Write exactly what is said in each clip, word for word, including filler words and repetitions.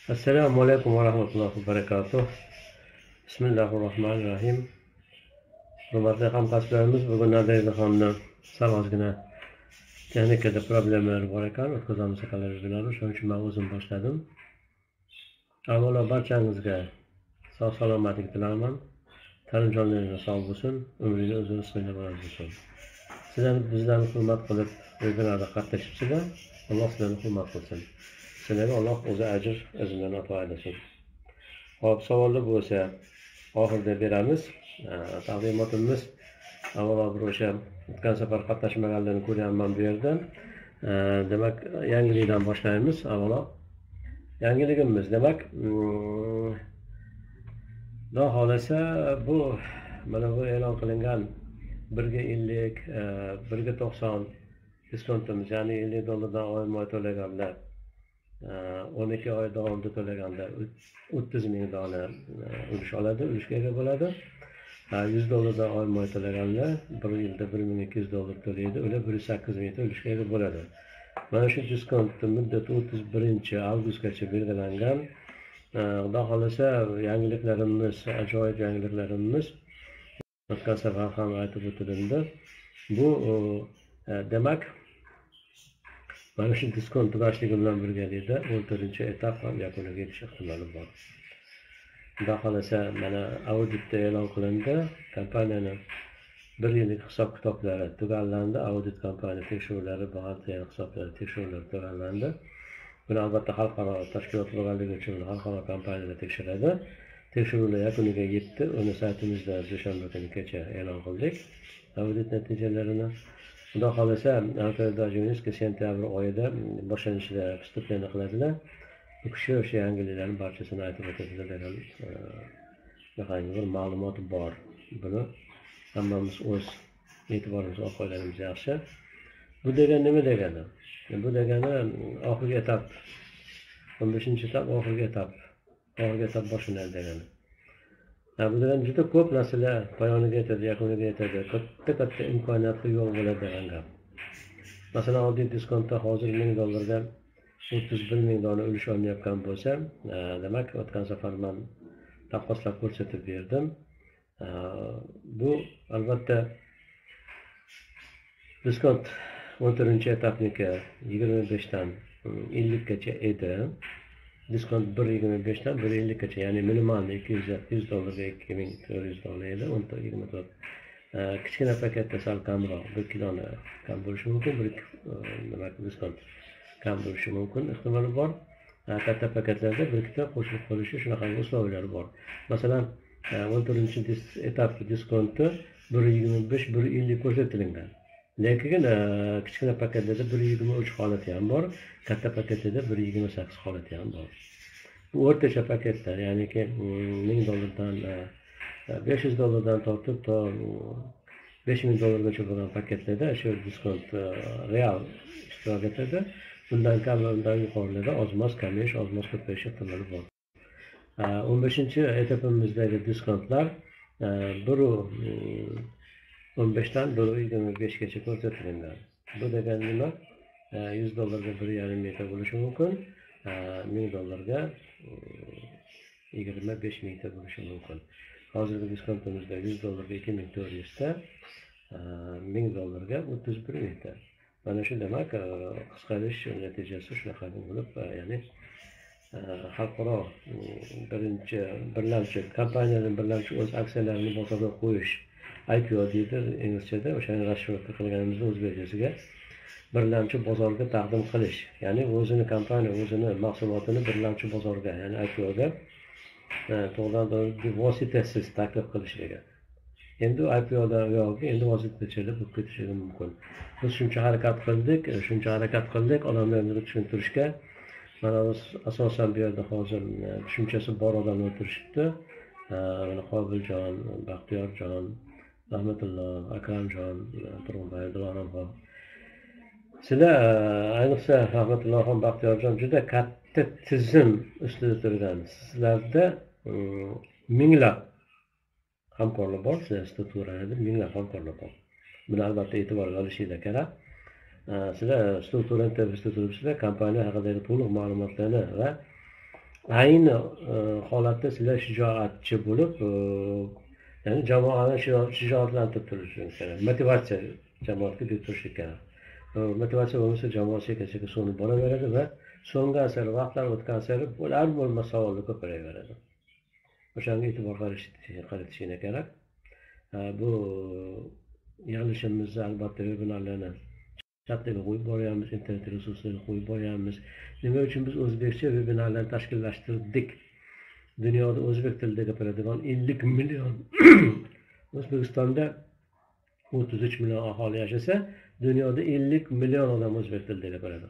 Assalomu alaykum va rahmatullohi va barakatuh. Bismillahirrohmanirrohim. Hurmatli hamkasblarimiz, bugun Nadiraxonni sal ozgina texnikada problemalar bor ekan, o'tkazamiz ekanlar, shuning uchun men o'zim boshladim. Avvalo barchangizga sog' salomatlik tilayman. Ta'lim jonlaringiz sog' bo'lsin, umringiz uzun, ismingiz bo'lsin. Sizlar bizlarni hurmat qilib, webinarda qatnashibsizlar. Alloh sizlarni hurmat qilsin. Sizlarga Alloh o'zi ajr o'zidan ato aylasin. Hop, savollar bo'lsa oxirida beramiz. Taqdimotimiz avvalo bir o'sha o'tgan safar qatnashmaganlarni ko'ryapman bu yerdan. Demak, yangilikdan boshlaymiz. Avvalo yangiligimiz demak, Xudo xolasa bu mana bu e'lon qilingan birga ellik, birga to'qson diskontimiz, ya'ni ellik dollardan oyma to'laganlar, o'n ikki oy davomida to'laganlar o'ttiz ming dona ulush oladi, ulushga ega bo'ladi. yuz dollardan oyma to'laganlar bir yilda bir ming ikki yuz dollar to'laydi, ular bir yuz sakkiz ming ulushga ega bo'ladi. Mana shu diskontning muddati o'ttiz birinchi avgustgacha belgilangan. Xudo xolasa yangiliklarimiz, ajoyib yangiliklarimiz o'tgan safar ham aytib o'tildi. Bu demak mana shu diskont tugashligi bilan birgalikda o'n to'rtinchi etap ham yakuniga yetish ehtimoli bor. Xudo xolasa mana auditda e'lon qilindi, kompaniyani bir yillik hisob kitoblari tugallandi, audit kompaniya tekshiruvlari, buxgalteriya hisoblari tekshiruvlari tugallandi. Buni albatta xalqaro tashkilot bo'lganligi uchun xalqaro kompaniyalar tekshiradi. Tekshiruvlar yakuniga yetdi. Uni saytimizda dushanba kuni kecha e'lon qildik audit natijalarini. Xudo xolasa Ankara'da sentyabr oyida boshlanishida vstupleniya qiladilar. Bu kishi o'sha yangiliklarning barchasini aytib o'tadilar degan bir ma'lumot bor. Buni hammamiz o'z e'tiborimizga olib qo'yganimiz yaxshi. Bu degani nima degani? Bu degani oxirgi etap, o'n beshinchi etap oxirgi etap, oxirgi etap boshlanadi degani. Bu degani juda ko'p narsalar poyoniga yetadi, yakuniga yetadi, katta-katta imkoniyatli yo'l bo'ladi degan gap. Masalan, oddiy diskontda hozir ming dollardan o'ttiz bir ming dona ulush olinayotgan bo'lsa, demak, o'tgan safar men taqqoslab ko'rsatib berdim. Bu albatta diskont o'n to'rtinchi etapniki yigirma beshdan ellikgacha edi. Diskont bir yigirma beshdan bir ellikgacha, ya'ni minimalni ikki yuz dollarga ikki ming to'rt yuz dollar edi. o'n yigirma to'rt. Kichkina paketda sal kamroq, bir kiloni kam bo'lishi mumkin, bir demak diskont kam bo'lishi mumkin, ehtimoli bor. Katta paketlarda bir ikkita qo'shilib qolishi shunaqa uslovlar bor. Masalan, o'n to'rtinchi etap diskonti bir yigirma besh bir ellik ko'rsatilgan. Lekin kichkina paketlarda bir yigirma uch holati ham bor, katta paketlarda bir yigirma sakkiz holati ham bor. Bu o'rtacha paketlar, ya'ni ki ming dollardan besh yuz dollardan tortib to besh ming dollargacha bo'lgan paketlarda shu diskont real ishtirok etadi. Bundan kam va undan yuqorilarda ozmoz kamish, ozmoz ko'payish ehtimoli bor. o'n beshinchi etapimizdagi diskontlar bir o'n beshdan bir yigirma beshgacha ko'rsatilgan. Bu degani nima? yuz dollarga bir yarim mingta bo'lishi mumkin, ming dollarga yigirma besh mingta bo'lishi mumkin. Hozirgi diskontimizda yuz dollarga ikki ming to'rt yuz ta, ming dollarga o'ttiz bir mingta. Mana shu demak qisqarish natijasi shunaqa bo'lib, ya'ni xalqaro birinchi birlamchi kompaniyaning birlamchi o'z aksiyalarini bozorga qo'yish, I P O deydi inglizchada, o'shani rashovka qilganimizda o'zbekchasiga birlamchi bozorga taqdim qilish, ya'ni o'zini kompaniya o'zini mahsulotini birlamchi bozorga, ya'ni I P O'ga to'g'ridan vositasiz taklif qilishligi. Endi I P O'da yo'q, endi vositachilar bo'lib ketishligi mumkin. Biz shuncha harakat qildik, shuncha harakat qildik odamlarni tushuntirishga. Mana asosan bu yerda hozir tushunchasi bor odamlar o'tirishibdi. Mana Qobiljon, Baxtiyorjon, Rahmatullo, Akramjon, Turg'unboy, Dilonamxon. Sizlar ayniqsa Rahmatullohxon, Baxtiyorjon juda katta tizim ustida turgan. Sizlarda minglab hamkorlar bor, sizlar strukturada minglab hamkorlar bor. Buni albatta e'tiborga olishinglar kerak. Sizlar strukturani tepasida turibsizlar, kompaniya haqidagi to'liq ma'lumotlarni va ayni holatda sizlar shijoatchi bo'lib, ya'ni jamoani shijoatlantirib turishingiz kerak. Motivatsiya jamoatga berib turishingiz kerak. Motivatsiya bo'lmasa jamoa sekin-sekin so'nib boraveradi va so'nggi sari vaqtlar o'tgan sari bo'lar bo'lmas savollar ko'payaveradi. O'shanga e'tibor qaratishinglar kerak. Bu yig'ilishimizda albatta vebinarlarni chatlarga qo'yib boryapmiz, internet resurslariga qo'yib boryapmiz. Nima uchun biz o'zbekcha vebinarlarni tashkillashtirdik? Dunyoda o'zbek tilida gapiradigan ellik million O'zbekistonda o'ttiz uch million aholi yashasa, dunyoda ellik million odam o'zbek tilida gapiradi.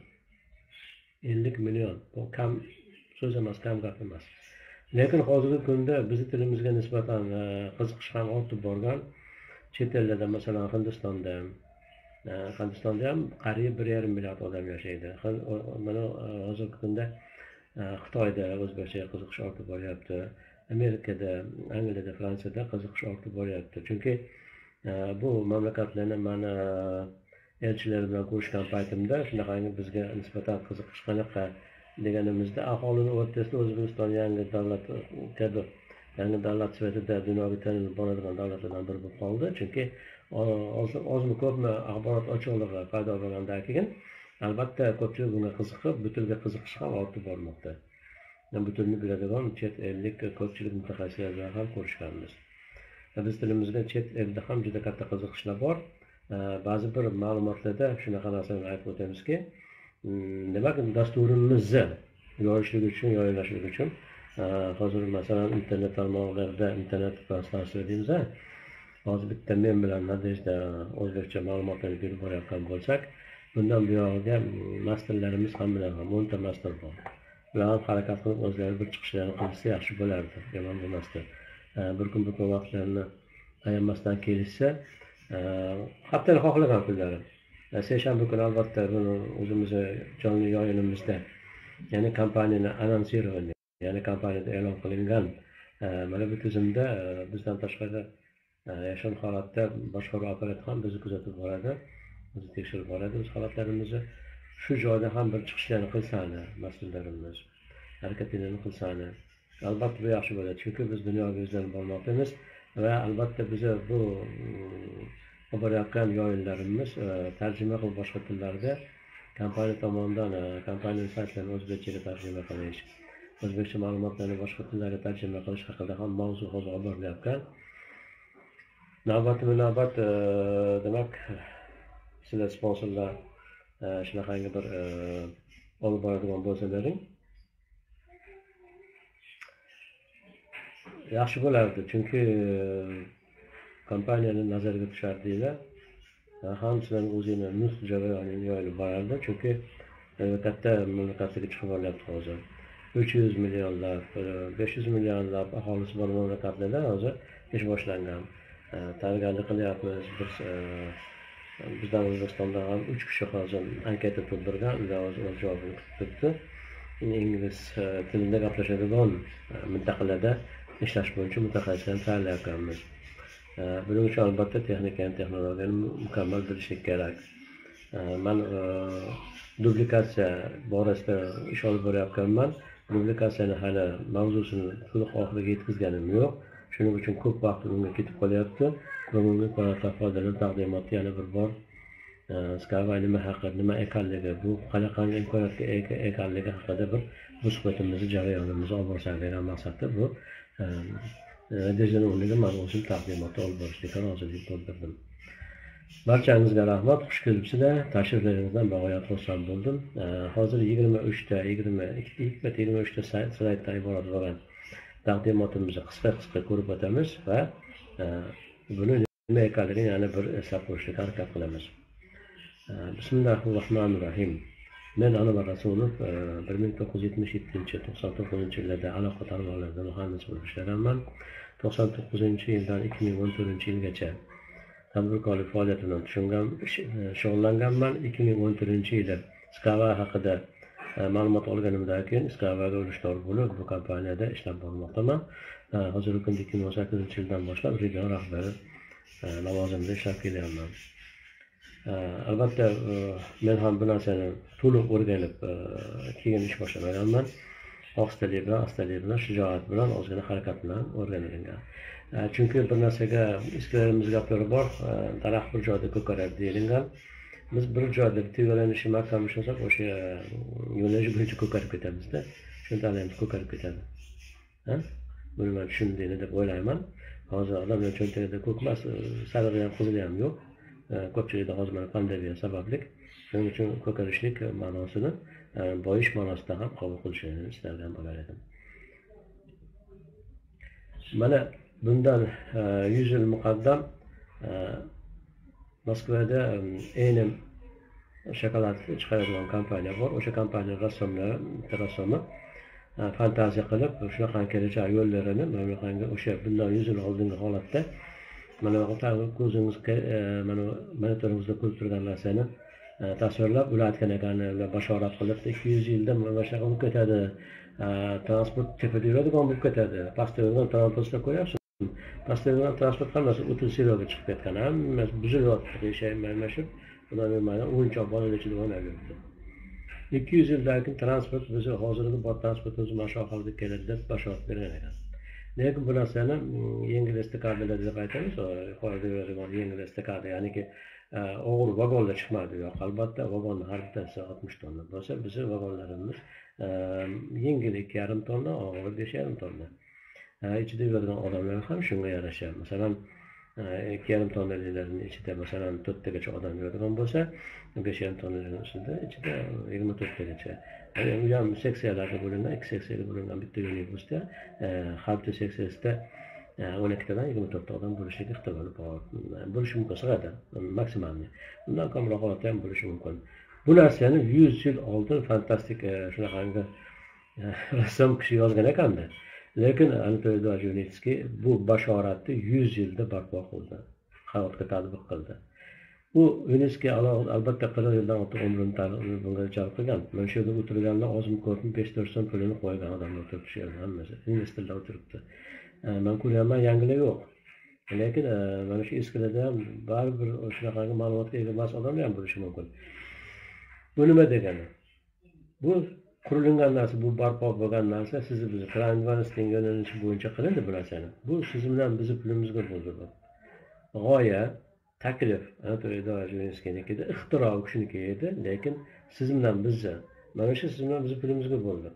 ellik million. Bu kam so'z emas, kam gap emas. Lekin hozirgi kunda bizning tilimizga nisbatan qiziqish ham ortib borgan. Chet ellarda, masalan, Hindistonda, Hindistonda ham qariyb bir yarim milliard odam yashaydi. Mana hozirgi kunda Xitoyda o'zbekchaga qiziqish ortib boryapti. Amerikada, Angliyada, Fransiyada qiziqish ortib boryapti. Chunki bu mamlakatlarni mana elchilar bilan ko'rishgan paytimda shunaqangi bizga nisbatan qiziqish qanaqa deganimizda aholini o'rtasida O'zbekiston yangi davlat kabi yangi davlat sifatida dunyoga tanilib boradigan davlatlardan biri bo'lib qoldi. Chunki ozmi ko'pmi axborot ochiqligi paydo bo'lgandan keyin albatta ko'pchilik bunga qiziqib, bu tilga qiziqish ham ortib bormoqda. Bu tilni biladigan chet ellik ko'pchilik mutaxassislar bilan ham ko'rishganmiz. Biz tilimizga chet elda ham juda katta qiziqishlar bor. Ba'zi bir ma'lumotlarda shunaqa narsani aytib o'tamizki, demak, dasturimizni yoyishligi uchun, yoyillashligi uchun hozir masalan internet tarmoqlarida, internet translyatsiya deymiz, hozir bitta men bilan Nadejda o'zbekcha ma'lumotlarni berib borayotgan bo'lsak, bundan buyog'iga masterlarimiz ham bilan ham o'nta master bor. Ular ham harakat qilib o'zlari bir chiqishlarini qilsa yaxshi bo'lardi, yomon bo'lmasdi. Bir kun bir kun vaqtlarini ayamasdan kelishsa, haftani xohlagan kunlari. Seshanba kuni albatta buni o'zimizni jonli yoyinimizda, ya'ni kompaniyani anonsирование, ya'ni kompaniyada e'lon qilingan mana bu tizimda bizdan tashqari yashirin holatda boshqaruv operator ham bizni kuzatib boradi, bizni tekshirib boradi, o'z holatlarimizni shu joyda ham bir chiqishlarni qilsani, mas'ullarimiz harakatlarni qilsani, albatta bu yaxshi bo'ladi, chunki biz dunyoga o'zlanib bormoqdamiz va albatta biza bu borayotgan yoyinlarimiz tarjima qilib boshqa tillarga kompaniya tomonidan kompaniya saytlarini o'zbekchaga tarjima qilish, o'zbekcha ma'lumotlarni boshqa tillarga tarjima qilish haqida ham mavzu hozir olib borilyapti. Navbatma-navbat demak, sizlar sponsorlar shunaqangi bir olib boradigan bo'lsalaring yaxshi bo'lardi, chunki kompaniyani nazarga tushardinglar. Ham sizlarning o'zingizning nus jarayonini yoyilib borardi, chunki katta mamlakatga chiqib olyapti hozir. uch yuz millionlab, besh yuz millionlab aholisi bor mamlakatlarda hozir ish boshlangan. Tayyorgarlik qilyapmiz. Biz bizdan O'zbekistonda ham uch kishi hozir anketa to'ldirgan, ular o'z javobini kutibdi. Ingliz tilida gaplashadigan mintaqalarda ishlash bo'yicha mutaxassislarni tayyorlayapmiz. Buning uchun albatta texnikani, texnologiyani mukammal bilishlik kerak. Men duplikatsiya borasida ish olib boryapmanman. Duplikatsiyani hali mavzusini to'liq oxiriga yetkazganim yo'q. Shuning uchun ko'p vaqt unga ketib qolyapti. Bugungi kunda foydali taqdimotni yana bir bor Skava nima haqida, nima ekanligi, bu qanaqangi imkoniyatga ega ekanligi haqida bir bu suhbatimizni, jarayonimizni olib borsak degan maqsadda bu Nadejdaning o'rniga men o'zim taqdimotni olib borishga rozilik bildirdim. Barchangizga rahmat, xush kelibsizlar. Tashriflaringizdan bag'oyat xursand bo'ldim. Hozir yigirma uchta, yigirma ikki, yigirma uchta slayddan iborat bo'lgan taqdimotimizni qisqa-qisqa ko'rib o'tamiz va buni nima ekanligini yana bir eslab qo'yishga harakat qilamiz. Bismillahirrohmanirrohim. Men Anvar Rasulov bir ming to'qqiz yuz yetmish yettinchi to'qson to'qqizinchi yillarda aloqa tarmoqlarida muhandis bo'lib ishlaganman. to'qson to'qqizinchi yildan ikki ming o'n to'rtinchi yilgacha tadbirkorlik faoliyati bilan tushungan, shug'ullanganman. ikki ming o'n to'rtinchi yilda Skava haqida ma'lumot olganimdan keyin Skavaga ulushdor bo'lib bu kompaniyada ishlab bormoqdaman. Hozirgi kunda ikki ming o'n sakkizinchi yildan boshlab region rahbari lavozimida ishlab kelyapman. Albatta men ham bu narsani to'liq o'rganib keyin ish boshlaganman. ohistalik bilan astalik bilan shijoat bilan ozgina harakat bilan o'rganilingan. Chunki bir narsaga eskilarimiz gaplari bor, daraxt bir joyda ko'karadi deyilgan. Biz bir joyda tevalanishni mahkam ushlasak o'sha yo'nalish bo'yicha ko'karib ketamizda. Shundalayimiz ko'karib ketadi. Ha? Buni men tushundingmi deb o'ylayman. Hozir odamlar cho'ntagida ko'k emas, sarig'i ham qizili ham yo'q. Ko'pchilikda hozir mana pandemiya sababli shuning uchun ko'karishlik ma'nosini boyish ma'nosida ham qabul qilishini istargan bo'lar edim. Mana bundan yuz yil muqaddam Moskvada Enem shokolad chiqaradigan kompaniya bor. O'sha kompaniya rassomlari, rassomi fantaziya qilib shunaqa kelajak yo'llarini mana o'sha bundan yuz yil oldingi holatda mana bu ko'zingizga mana monitoringizda ko'rib turgan narsani tasvirlab ular aytgan ekanlar, bashorat qilib ikki yuz yilda mana shunaqa bo'lib ketadi, transport tepada yuradigan bo'lib ketadi, pastda yuradigan transportlar ko'ryapsiz. Pastda yuradigan transport hammasi o'ttiz seroga chiqib ketgan, hammasi buzilyapti, yashayman shu ular mana o'yinchoq bolalar ichida o'ynab yuribdi. ikki yuz yildan keyin transport bizni hozirgi bor transportimiz mana shu ahvolga keladi deb bashorat bergan ekan. Lekin bu narsani yengil estakadalar deb aytamiz, yuqorida yuradigan yengil estakada, ya'niki og'ir vagonlar chiqmaydi. Yo'q, albatta vagonning har bittasi oltmish tonna bo'lsa, bizning vagonlarimiz yengil ikki yarim tonna, og'ir besh yarim tonna. Ichida yuradigan odamlar ham shunga yarasha. Masalan, ikki yarim tonnaliklarning ichida masalan to'rttagacha odam yuradigan bo'lsa, besh yarim tonnalikning ustida ichida yigirma to'rttagacha. U ham seksiyalarga bo'lingan, ikki seksiyaga bo'lingan bitta yo'nalishda, har bitta seksiyasida o'n ikkitadan yigirma to'rtta odam bo'lishiga ehtimoli bor. Bo'lishi mumkin sig'adi, maksimalni. Bundan kamroq holatda ham bo'lishi mumkin. Bu narsani yuz yil oldin fantastik shunaqangi rassom kishi yozgan ekanda. Lekin Anatoliy Dvorjanskiy bu bashoratni yuz yilda barpo qildi, hayotga tatbiq qildi. Bu UNESCO albatta qirq yildan ortiq umrini bunga jalb qilgan. Mana shu yerda o'tirganlar ozmi ko'pmi besh to'rt so'm pulini qo'ygan odamlar o'tiribdi shu yerda hammasi. Investorlar o'tiribdi. Men ko'ryapman, yangilik yo'q. Lekin mana shu eskilarda ham baribir shunaqangi ma'lumotga ega emas odamlar ham bo'lishi mumkin. Bu nima degani? Bu qurilgan narsa, bu barpo bo'lgan narsa sizni bizni Transvanisning yo'nalishi bo'yicha qilindi bu narsani. Bu siz bilan bizni pulimizga bo'ldi bu. G'oya, taklif Anatoliy Dvorjanskiynikida, ixtiro u kishiniki edi, lekin siz bilan bizni, mana shu siz bilan bizni pulimizga bo'ldi.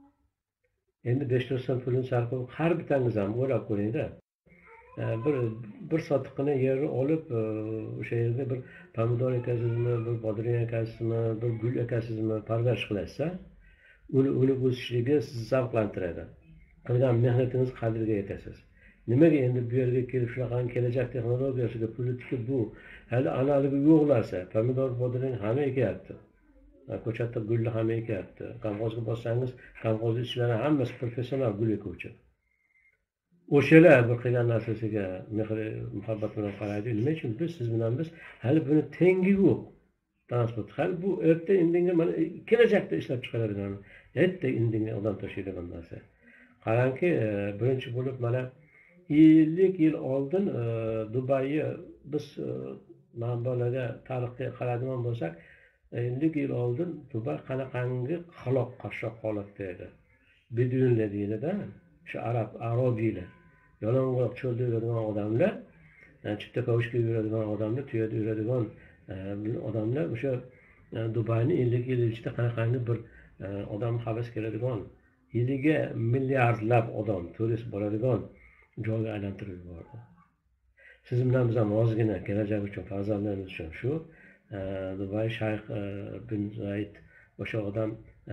Endi besh to'rt so'm pulni sarflab har bittangiz ham o'ylab ko'ring-da. Bir bir sotiqqina yerni olib, o'sha yerga bir pomidor ekasizmi, bir bodring ekasizmi, bir gul ekasizmi, parvarish qilasizsa, uni uni o'sishligi sizni zavqlantiradi. Qilgan mehnatingiz qadriga yetasiz. Nimaga endi bu yerga kelib shunaqa kelajak texnologiyasiga pul tikib bu hali analigi yo'qlarsa, pomidor, bodring hamma ekyapti. Ko'chatda gulni hamma ekyapti. Kolxozga borsangiz, kolxoz ishchilari hammasi professional gul ekuvchi. O'shalar bir qilgan narsasiga mehr, muhabbat bilan qaraydi. Nima uchun biz siz bilan biz hali buni tengi yo'q. Transport hali bu erta indinga mana kelajakda ishlab chiqaradigan, erta indinga odam tashiydigan narsa. Qarangki, birinchi bo'lib mana ellik yil oldin Dubayni biz manbalarga, tarixga qaraydigan bo'lsak, ellik yil oldin Dubay qanaqangi xaloq qashshoq holatda edi. Bedunlar deydi-da, shu arab, arabiylar. Yalang'och cho'lda yuradigan odamlar, chipta kavushga yuradigan odamlar, tuyada yuradigan odamlar o'sha Dubayni ellik yil ichida qanaqangi bir odam havas keladigan, yiliga milliardlab odam turist bo'ladigan joyga aylantirib yubordi. Siz bilan biz ham ozgina kelajak uchun, farzandlarimiz uchun shu Dubay Shayx bin Zayd o'sha odam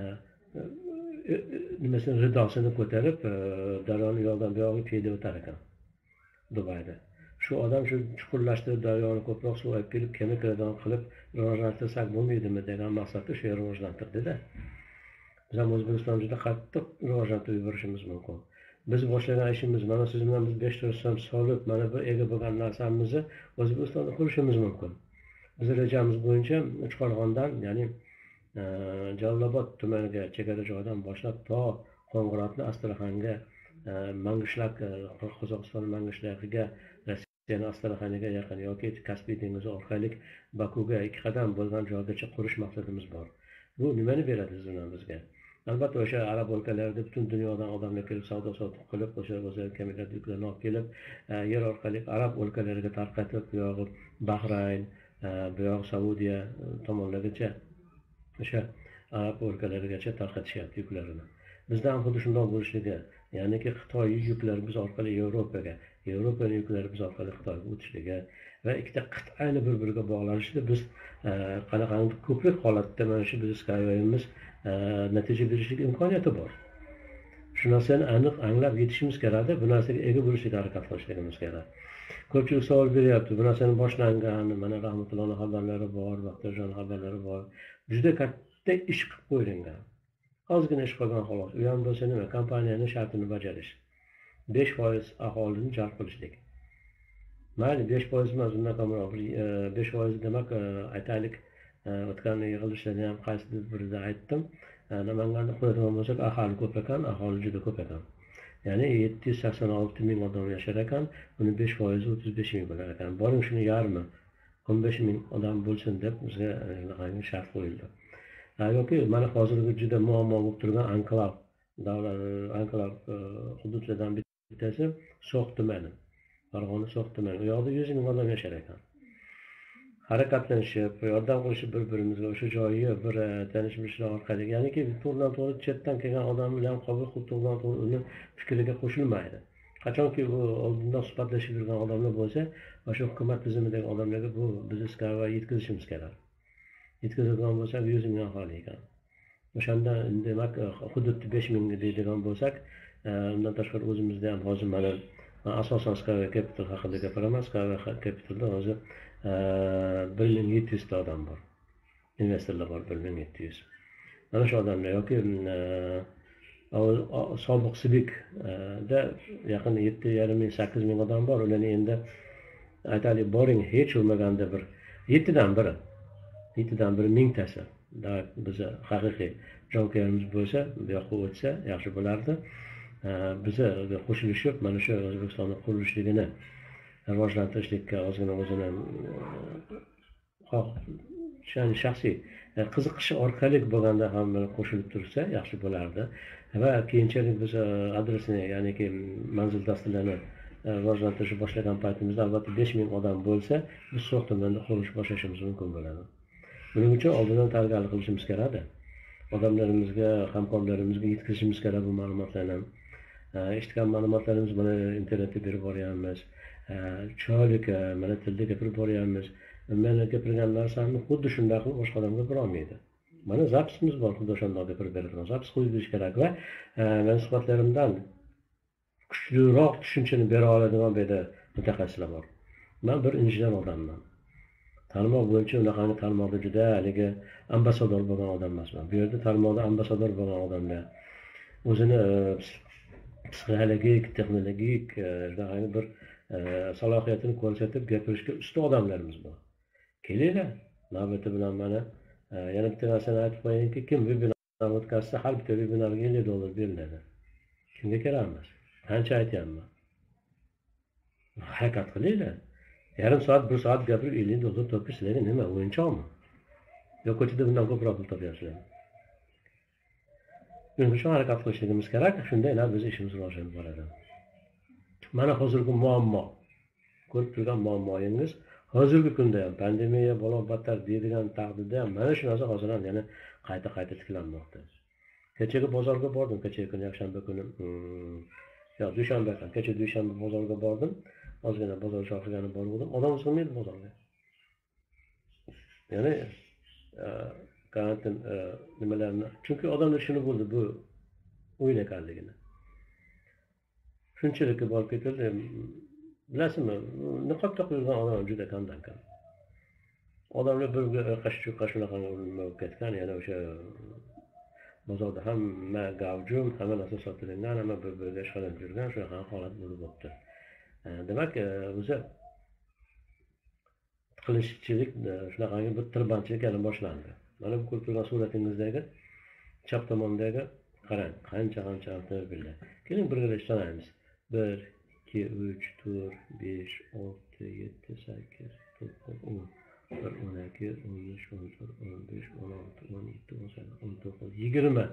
nimasini ridosini ko'tarib daryoni yo'ldan bu yoqqa piyada o'tar ekan Dubayda. Shu odam shu chuqurlashtirib daryoni ko'proq suv olib kelib kema kiradigan qilib rivojlantirsak bo'lmaydimi degan maqsadda shu yerni rivojlantirdi-da. Biz ham O'zbekiston juda qattiq rivojlantirib yuborishimiz mumkin. Biz boshlagan ishimiz, mana siz bilan biz besh to'rt so'm solib, mana bir ega bo'lgan narsamizni O'zbekistonda qurishimiz mumkin. Biz rejamiz bo'yicha Uchqo'rg'ondan, ya'ni Jalolobod tumaniga chegara joydan boshlab to Qo'ng'irotni Astraxanga, Mang'ishlak, Qozog'iston Mang'ishlagiga, Rossiyaning Astraxaniga yaqin yoki Kaspiy dengizi orqali Bakuga ikki qadam bo'lgan joygacha qurish maqsadimiz bor. Bu nimani beradi siz bilan bizga? albatta o'sha arab o'lkalarida butun dunyodan odamlar kelib savdo sotiq qilib o'sha o'sha kameralar yuklarni olib kelib yer orqali arab o'lkalariga tarqatib bu yog'i bahrayn bu yog'i saudiya tomonlarigacha o'sha arab o'lkalarigacha tarqatishyapti yuklarini. Bizda ham xuddi shundoq bo'lishligi, ya'niki Xitoy yuklari biz orqali Yevropaga, Yevropaning yuklari biz orqali Xitoyga o'tishligi va ikkita qit'ani bir-biriga bog'lanishida biz qanaqangi ko'prik holatda mana shu bizning Skyway'imiz natija berishlik imkoniyati bor. Shu narsani aniq anglab yetishimiz kerak, bu narsaga ega bo'lishga harakat qilishligimiz kerak. Ko'pchilik savol beryapti, bu narsaning boshlangani, mana Rahmatullohning xabarlari bor, Baxtiyorjon xabarlari bor. Juda katta ish qilib qo'yilgan. Ozgina ish qilgan xolos. U ham bo'lsa nima, kompaniyaning shartini bajarish. besh foiz aholini jalb qilishlik. Mayli besh foiz emas, undan kamroq, besh foiz demak aytaylik, o'tgan yig'ilishlarda ham qaysidir birida aytdim. Namanganda qo'yadigan bo'lsak, aholi ko'p ekan, aholi juda ko'p ekan. Ya'ni yetti yuz sakson olti ming odam yashar ekan, uni besh foiz o'ttiz besh ming bo'lar ekan. Boring shuni yarmi o'n besh ming odam bo'lsin deb bizga shart qo'yildi. Yoki mana hozirgi juda muammo bo'lib turgan anklav, davlat anklav hududlardan bittasi So'x tumani. Farg'ona So'x tumani. U yoqda yuz ming odam yashar ekan. Harakatlanishib, yordam qilishib bir-birimizga o'sha joyga bir tanish bilishlar orqali, ya'niki to'g'ridan to'g'ri chetdan kelgan odam bilan qabul qilib to'g'ridan to'g'ri uni fikriga qo'shilmaydi. Qachonki u oldindan suhbatlashib yurgan odamlar bo'lsa, o'sha hukumat tizimidagi odamlarga bu bizni Skyway yetkazishimiz kerak. Yetkazadigan bo'lsak yuz ming aholi ekan. O'shanda demak hududni besh ming deydigan bo'lsak, undan tashqari o'zimizda ham hozir mana asosan Skyway Capital haqida gapiraman. Skyway Capitalda hozir bir ming yetti yuz ta odam bor. Investorlar bor bir ming yetti yuz. Mana shu odamlar yoki sobiq Sibikda yaqin yetti yarim ming sakkiz ming odam bor. Ularning endi aytaylik boring hech bo'lmaganda bir yettidan biri yettidan biri mingtasi biza haqiqiy jonkayarimiz bo'lsa, bu yoqqa o'tsa yaxshi bo'lardi. Biza qo'shilishib mana shu O'zbekistonning qurilishligini rivojlantirishlikka ozgina o'zini shaxsiy qiziqishi orqali bo'lganda ham qo'shilib tursa yaxshi bo'lardi. Va keyinchalik biz adresini, ya'niki manzil dasturlarini rivojlantirishni boshlagan paytimizda albatta besh ming odam bo'lsa, biz So'x tumanida qurilish boshlashimiz mumkin bo'ladi. Buning uchun oldindan tayyorgarlik qilishimiz kerak. Odamlarimizga, hamkorlarimizga yetkazishimiz kerak bu ma'lumotlarni. Eshitgan ma'lumotlarimiz mana internetda berib boryapmiz. Chiroyli mana tilda gapirib boryapmiz. Men gapirgan narsamni xuddi shunday qilib boshqa odam gapira olmaydi. Mana zapisimiz bor, xuddi shunday gapirib beradigan. Zapis qo'yish kerak va men suhbatlarimdan kuchliroq tushunchani bera oladigan beda mutaxassislar bor. Men bir injener odamman. Tarmoq bo'yicha unaqangi tarmoqda juda haligi ambasador bo'lgan odam emasman. Bu yerda tarmoqda ambasador bo'lgan odamlar o'zini psixologik, texnologik bir salohiyatini ko'rsatib gapirishga usta odamlarimiz bor. Kelinglar, navbati bilan mana yana bitta narsani aytib qo'yayki, kim webinar o'tkazsa, har bitta webinarga ellik dollar beriladi. Kimga kerakmas? Qancha aytyapman? Harakat qilinglar. Yarim soat, bir soat gapirib ellik dollar topishlar nima, o'yinchoqmi? Yo ko'chada bundan ko'proq pul topyapsizlar. Buning uchun harakat qilishimiz kerak, shundaylar biz ishimiz rivojlanib boradi. Mana hozirgi muammo, ko'rib turgan muammoyingiz hozirgi kunda ham pandemiya bo'la battar deydigan taqdirda ham mana shu narsa hozir ham yana qayta-qayta tiklanmoqda. Kechagi bozorga bordim, kechagi kuni yakshanba kuni, yo dushanba kuni, kecha dushanba bozorga bordim. Ozgina bozor shohigani bordim. Odam sig'maydi bozorga. Ya'ni karantin nimalarni, chunki odamlar shuni bo'ldi, bu o'yin ekanligini. Shunchalik borib ketildi. Bilasizmi, niqob taqib yurgan odam juda kamdan kam. Odamlar bir qash-chuqash shunaqa bo'lib ketgan, yana o'sha bozorda hamma gavjum, hamma narsa sotilingan, hamma bir-biriga ishg'alanib yurgan shunaqa holat bo'lib o'tdi. Demak, o'zi qilishchilik shunaqangi bir tirbandchilik yana boshlandi. Mana bu ko'rib turgan suratingizdagi chap tomondagi qarang, qancha-qancha avtomobillar. Keling birgalikda sanaymiz. bir, ikki, uch, to'rt, besh, olti, yetti, sakkiz, to'qqiz, o'n, o'n ikki, o'n uch, o'n to'rt, o'n besh, o'n olti, o'n yetti, o'n sakkiz, o'n to'qqiz, yigirma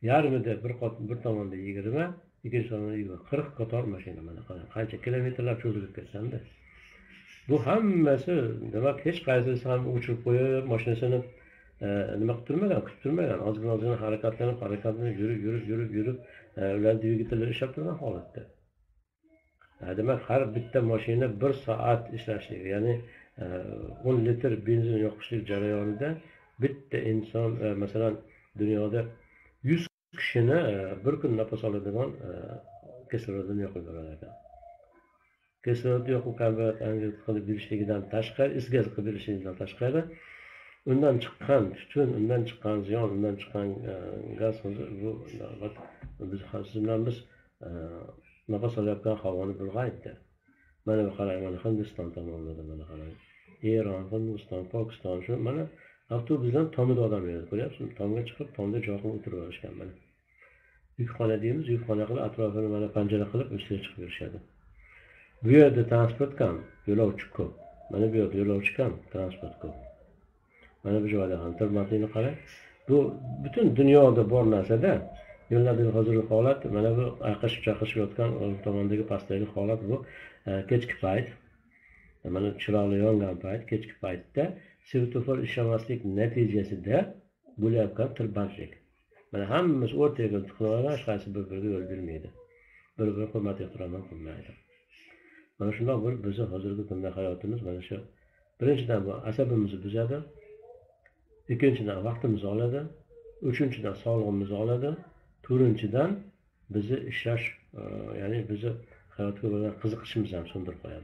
yarmida bir bir tomonda yigirma, ikkinchi tomonda yigirma, qirq qator mashina mana qarang, qancha kilometrlar cho'zilib ketganda. Bu hammasi demak hech qaysisi ham o'chirib qo'yib, mashinasini nima qilib turmagan, kutib turmagan, ozgina ozgina harakatlanib, harakatlanib yurib, yurib, yurib, yurib, ular dvigatellari ishlab turgan holatda. Demak, har bitta mashina bir soat ishlashligi, ya'ni o'n litr benzin yoqishlik jarayonida bitta inson masalan dunyoda yuz kishini bir kun nafas oladigan kislorodni yoqib yuborar ekan. Kislorod yoqib qilib berishligidan tashqari, is gaz qilib berishligidan tashqari, undan chiqqan tutun, undan chiqqan ziyon, undan chiqqan gaz bu biz siz bilan biz nafas olayotgan havoni bulg'aydi. Mana bu qarang, mana Hindiston tomonida mana qarang. Eron, Hindiston, Pokiston shu mana avtobusdan tomida odam yuradi. Ko'ryapsizmi? Tomga chiqib, tomda joyga o'tirib olishgan mana. Yukxona deymiz, yukxona qilib atrofini mana panjara qilib ustiga chiqib yurishadi. Bu yerda transport kam, yo'lovchi ko'p. Mana bu yerda yo'lovchi kam, transport ko'p. Mana bu joyda ham tirbandlikni qarang. Bu butun dunyoda bor narsada yo'llardagi hozirgi holat, mana bu ayqashib chaqishayotgan tomondagi pastdagi holat bu kechki payt. Mana chiroqli yongan payt, kechki paytda svetofor ishlamaslik natijasida bo'layotgan tirbandlik. Mana hammasi o'rtaga tiqilgan, hech qaysi bir-biriga yo'l bermaydi. Bir-biriga hurmat ehtirom qilmaydi. Mana shundoq bo'lib bizni hozirgi kunda hayotimiz mana shu birinchidan bu asabimizni buzadi, ikkinchidan vaqtimizni oladi, uchinchidan sog'lig'imizni oladi, to'rtinchidan bizni ishlash, ya'ni bizni hayotga bo'lgan qiziqishimizni ham so'ndirib qo'yadi.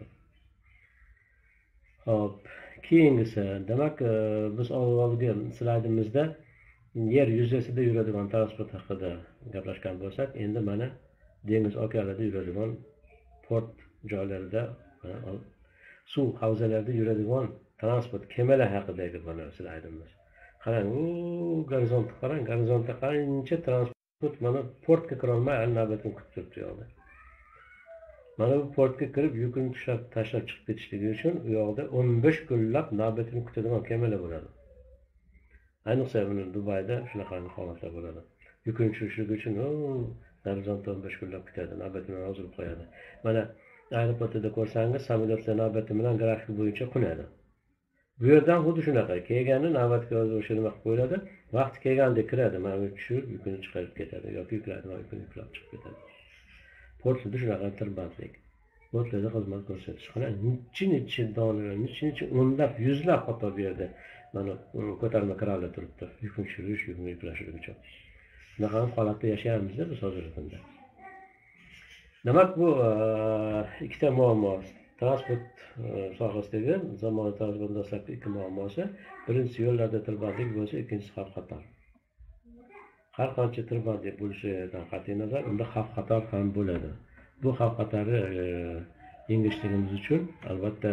Hop, keyingisi, demak, biz avvalgi slaydimizda yer yuzasida yuradigan transport haqida gaplashgan bo'lsak, endi mana dengiz okeanlarda yuradigan port joylarida, suv havzalarida yuradigan transport kemalar haqidagi mana slaydimiz. Qarang, u gorizontga qarang, gorizontda qancha transport mana portga kira olmay navbatini kutib turibdi yo'qda. Mana bu portga kirib yukini tashlab tashlab chiqib ketishligi uchun u yoqda o'n besh kunlab navbatini kutadigan kemalar bo'ladi. Ayniqsa buni Dubayda shunaqa holatlar bo'ladi. Yukini tushirishlik uchun u g'arizonda o'n besh kunlab kutadi, navbatini yozib qo'yadi. Mana aeroportda ko'rsangiz, samolyotlar navbati bilan grafik bo'yicha qo'nadi. Bu yerdan xuddi shunaqa, kelgani navbatga yozib o'sha nima qilib qo'yiladi, vaqti kelganda kiradi, mana tushirib, yukini chiqarib ketadi yoki yuklaydi, yukini yuklab chiqib ketadi. Portda shunaqa tirbandlik. Portlarda xizmat ko'rsatish. Qarang, necha-necha donalar, necha-necha o'nlab, yuzlab hatto bu yerda mana ko'tarma kralar turibdi. Yukini tushirish, yukini yuklash uchun. Shunaqa holatda yashayapmiz biz hozirgi kunda. Demak, bu ikkita muammo. Transport sohasidagi zamonaviy transport dastlabki ikki muammosi. Birinchisi yo'llarda tirbandlik bo'lsa, ikkinchisi xavf-xatar. Har qancha tirbandlik bo'lishidan qat'iy nazar, unda xavf-xatar ham bo'ladi. Bu xavf-xatarni yengishligimiz uchun albatta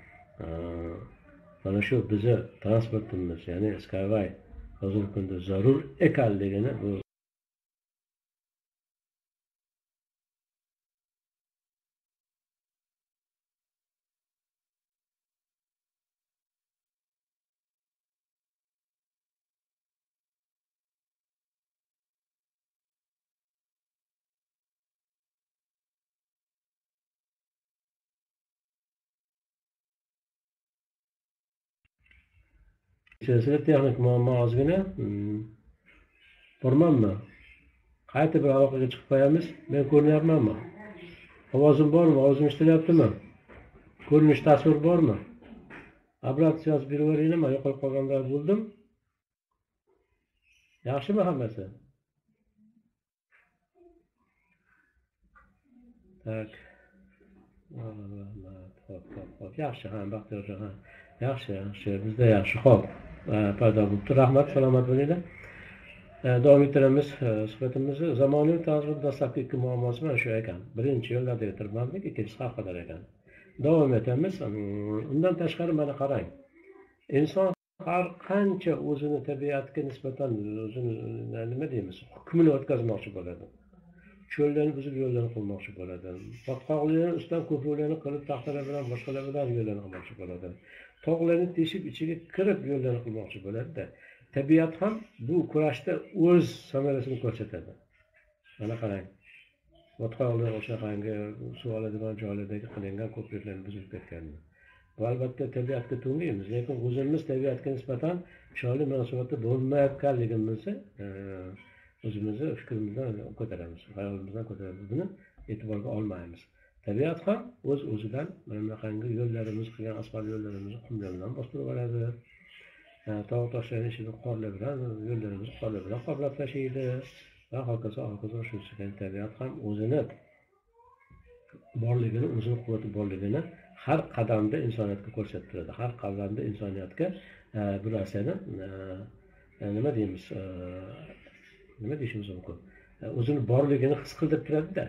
mana shu bizni transportimiz, ya'ni Skyway hozirgi kunda zarur ekanligini bu icherisida texnik muammo ozgina. Bormanmi? Qayta bir aloqaga chiqib qo'yamiz. Men ko'rinyapmanmi? Ovozim bormi? Ovozim eshitilyaptimi? Ko'rinish tasvir bormi? Obrat yozib beraveringlarmi? Yo'qolib qolganlar bo'ldim. Yaxshimi hammasi? Tak. Hop, hop, hop. Yaxshi, ha, Baxtiyorjon, ha. Yaxshi, yaxshi. Bizda yaxshi. Xo'p, paydo bo'libdi. Rahmat, salomat bo'linglar. Davom ettiramiz suhbatimizni. Zamonaviy transport dastlabki ikki muammosi mana shu ekan. Birinchi yo'llardagi tirbandlik, ikkinchisi xavf-xatar ekan. Davom etamiz. Undan tashqari mana qarang. Inson har qancha o'zini tabiatga nisbatan o'zini nima deymiz, hukmini o'tkazmoqchi bo'ladi. Cho'llarni buzib yo'llarni qilmoqchi bo'ladi. Botqoqlarni ustidan ko'priklarni qilib, taxtalar bilan boshqalar bilan yo'llarni qilmoqchi bo'ladi. Tog'larni teshib ichiga kirib yo'llarni qilmoqchi bo'ladi-da. tabiat ham bu kurashda o'z samarasini ko'rsatadi. Mana qarang. O'tqoqlar o'shaqangi suv oladigan joylardagi qilingan ko'priklarni buzib ketganmi? Bu albatta tabiatga to'ng'iymiz, lekin o'zimiz tabiatga nisbatan chiroyli munosabatda bo'lmayotganligimizni o'zimizni fikrimizdan ko'taramiz, xayolimizdan ko'taramiz. Buni e'tiborga olmaymiz. Tabiat ham o'z o'zidan mana bunaqangi yo'llarimiz qilgan asfalt yo'llarimizni qumlar bilan bostirib oladi. Tog' toshlarni ichida qorlar bilan yo'llarimizni qorlar bilan qoplab tashlaydi va hokazo hokazo shuncha. Tabiat ham o'zini borligini, o'zini quvvati borligini har qadamda insoniyatga ko'rsattiradi. Har qadamda insoniyatga bir narsani nima deymiz? Nima deyishimiz mumkin? O'zini borligini his qildirib turadi-da.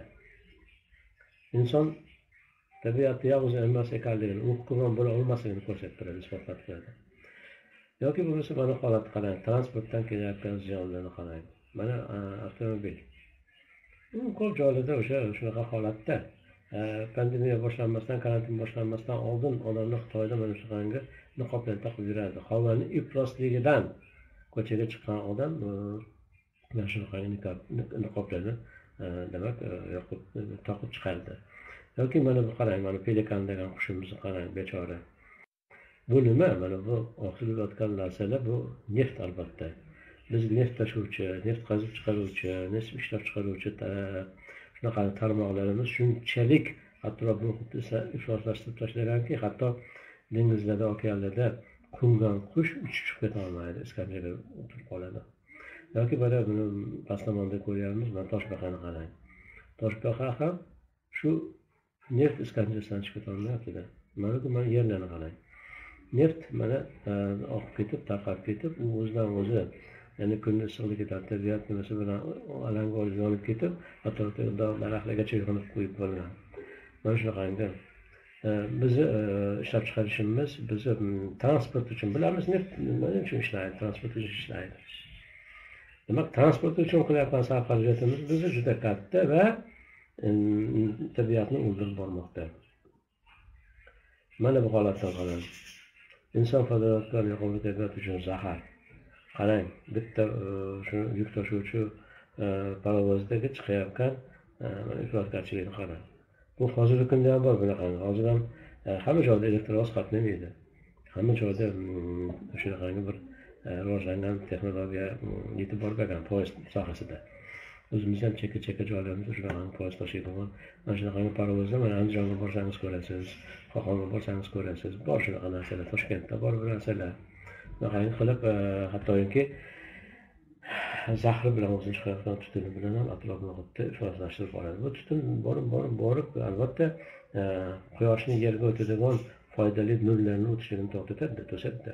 İnson tabiatda yolg'iz emas ekanligini, u hukmron bo'la olmasligini ko'rsattiradi, isbotlab beradi. Yoki bo'lmasa mana holatni qarang, transportdan kelayotgan ziyonlarni qarang. Mana avtomobil. U ko'p joylarda o'sha shunaqa holatda pandemiya boshlanmasdan, karantin boshlanmasdan oldin odamlar Xitoyda mana shunaqangi niqoblarni taqib yurardi. Havoning iflosligidan ko'chaga chiqqan odam mana shunaqangi niqoblarni demak yoqib taqib chiqardi. Yoki mana bu qarang, mana pelikan degan qushimizni qarang, bechora. Bu nima? Mana bu oxilayotgan narsalar bu neft albatta. Biz neft tashuvchi, neft qazib chiqaruvchi, neft ishlab chiqaruvchi shunaqa tarmoqlarimiz shunchalik atrof muhitni ifloslashtirib tashlaganki, hatto dengizlarda, okeanlarda qo'ngan qush uchib chiqib keta olmaydi, iskanjaga o'tirib qoladi. Yoki mana buni paslamonda ko'ryapmiz, mana toshbaqani qarang. Toshbaqa ham shu neft iskanjasidan chiqib keta olmayapti-da. Mana bu mana yerlarni qarang. Neft mana oqib ketib, tarqab ketib, u o'zidan o'zi, ya'ni kunni issiqligidan tabiat nimasi bilan alanga olib yonib ketib, atrofda daraxtlargacha yig'inib qo'yib bo'lgan. Mana shunaqangi bizni ishlab chiqarishimiz, bizni transport uchun bilamiz, neft nima uchun ishlaydi, transport uchun ishlaydi. Demak, transport uchun qilayotgan sarf xarajatimiz bizni juda katta va tabiatni o'ldirib bormoqda. Mana bu holatdan qarang. Inson foydalanayotgan yoqimli tabiat uchun zahar. Qarang, bitta shu yuk tashuvchi parovozdagi chiqayotgan iflosgarchilikni qarang. Bu hozirgi kunda ham bor bunaqa. Hozir ham hamma joyda elektrovoz qatnamaydi. Hamma joyda shunaqangi bir rivojlangan texnologiya yetib bormagan poyezd sohasida. O'zimiz ham chekka-chekka joylarimizda shunaqa poyezd tashiydigan, mana shunaqa parovozda mana Andijonga borsangiz ko'rasiz, Qo'qonga borsangiz ko'rasiz. Bor shunaqa narsalar, Toshkentda bor bu narsalar. Shunaqa qilib, hattoki zahri bilan o'zini chiqargan tutuni bilan ham atrof muhitni ifloslashtirib boradi. Bu tutun borib, borib, borib, albatta quyoshning yerga o'tadigan foydali nurlarni o'tishini to'xtatadi, to'sadi.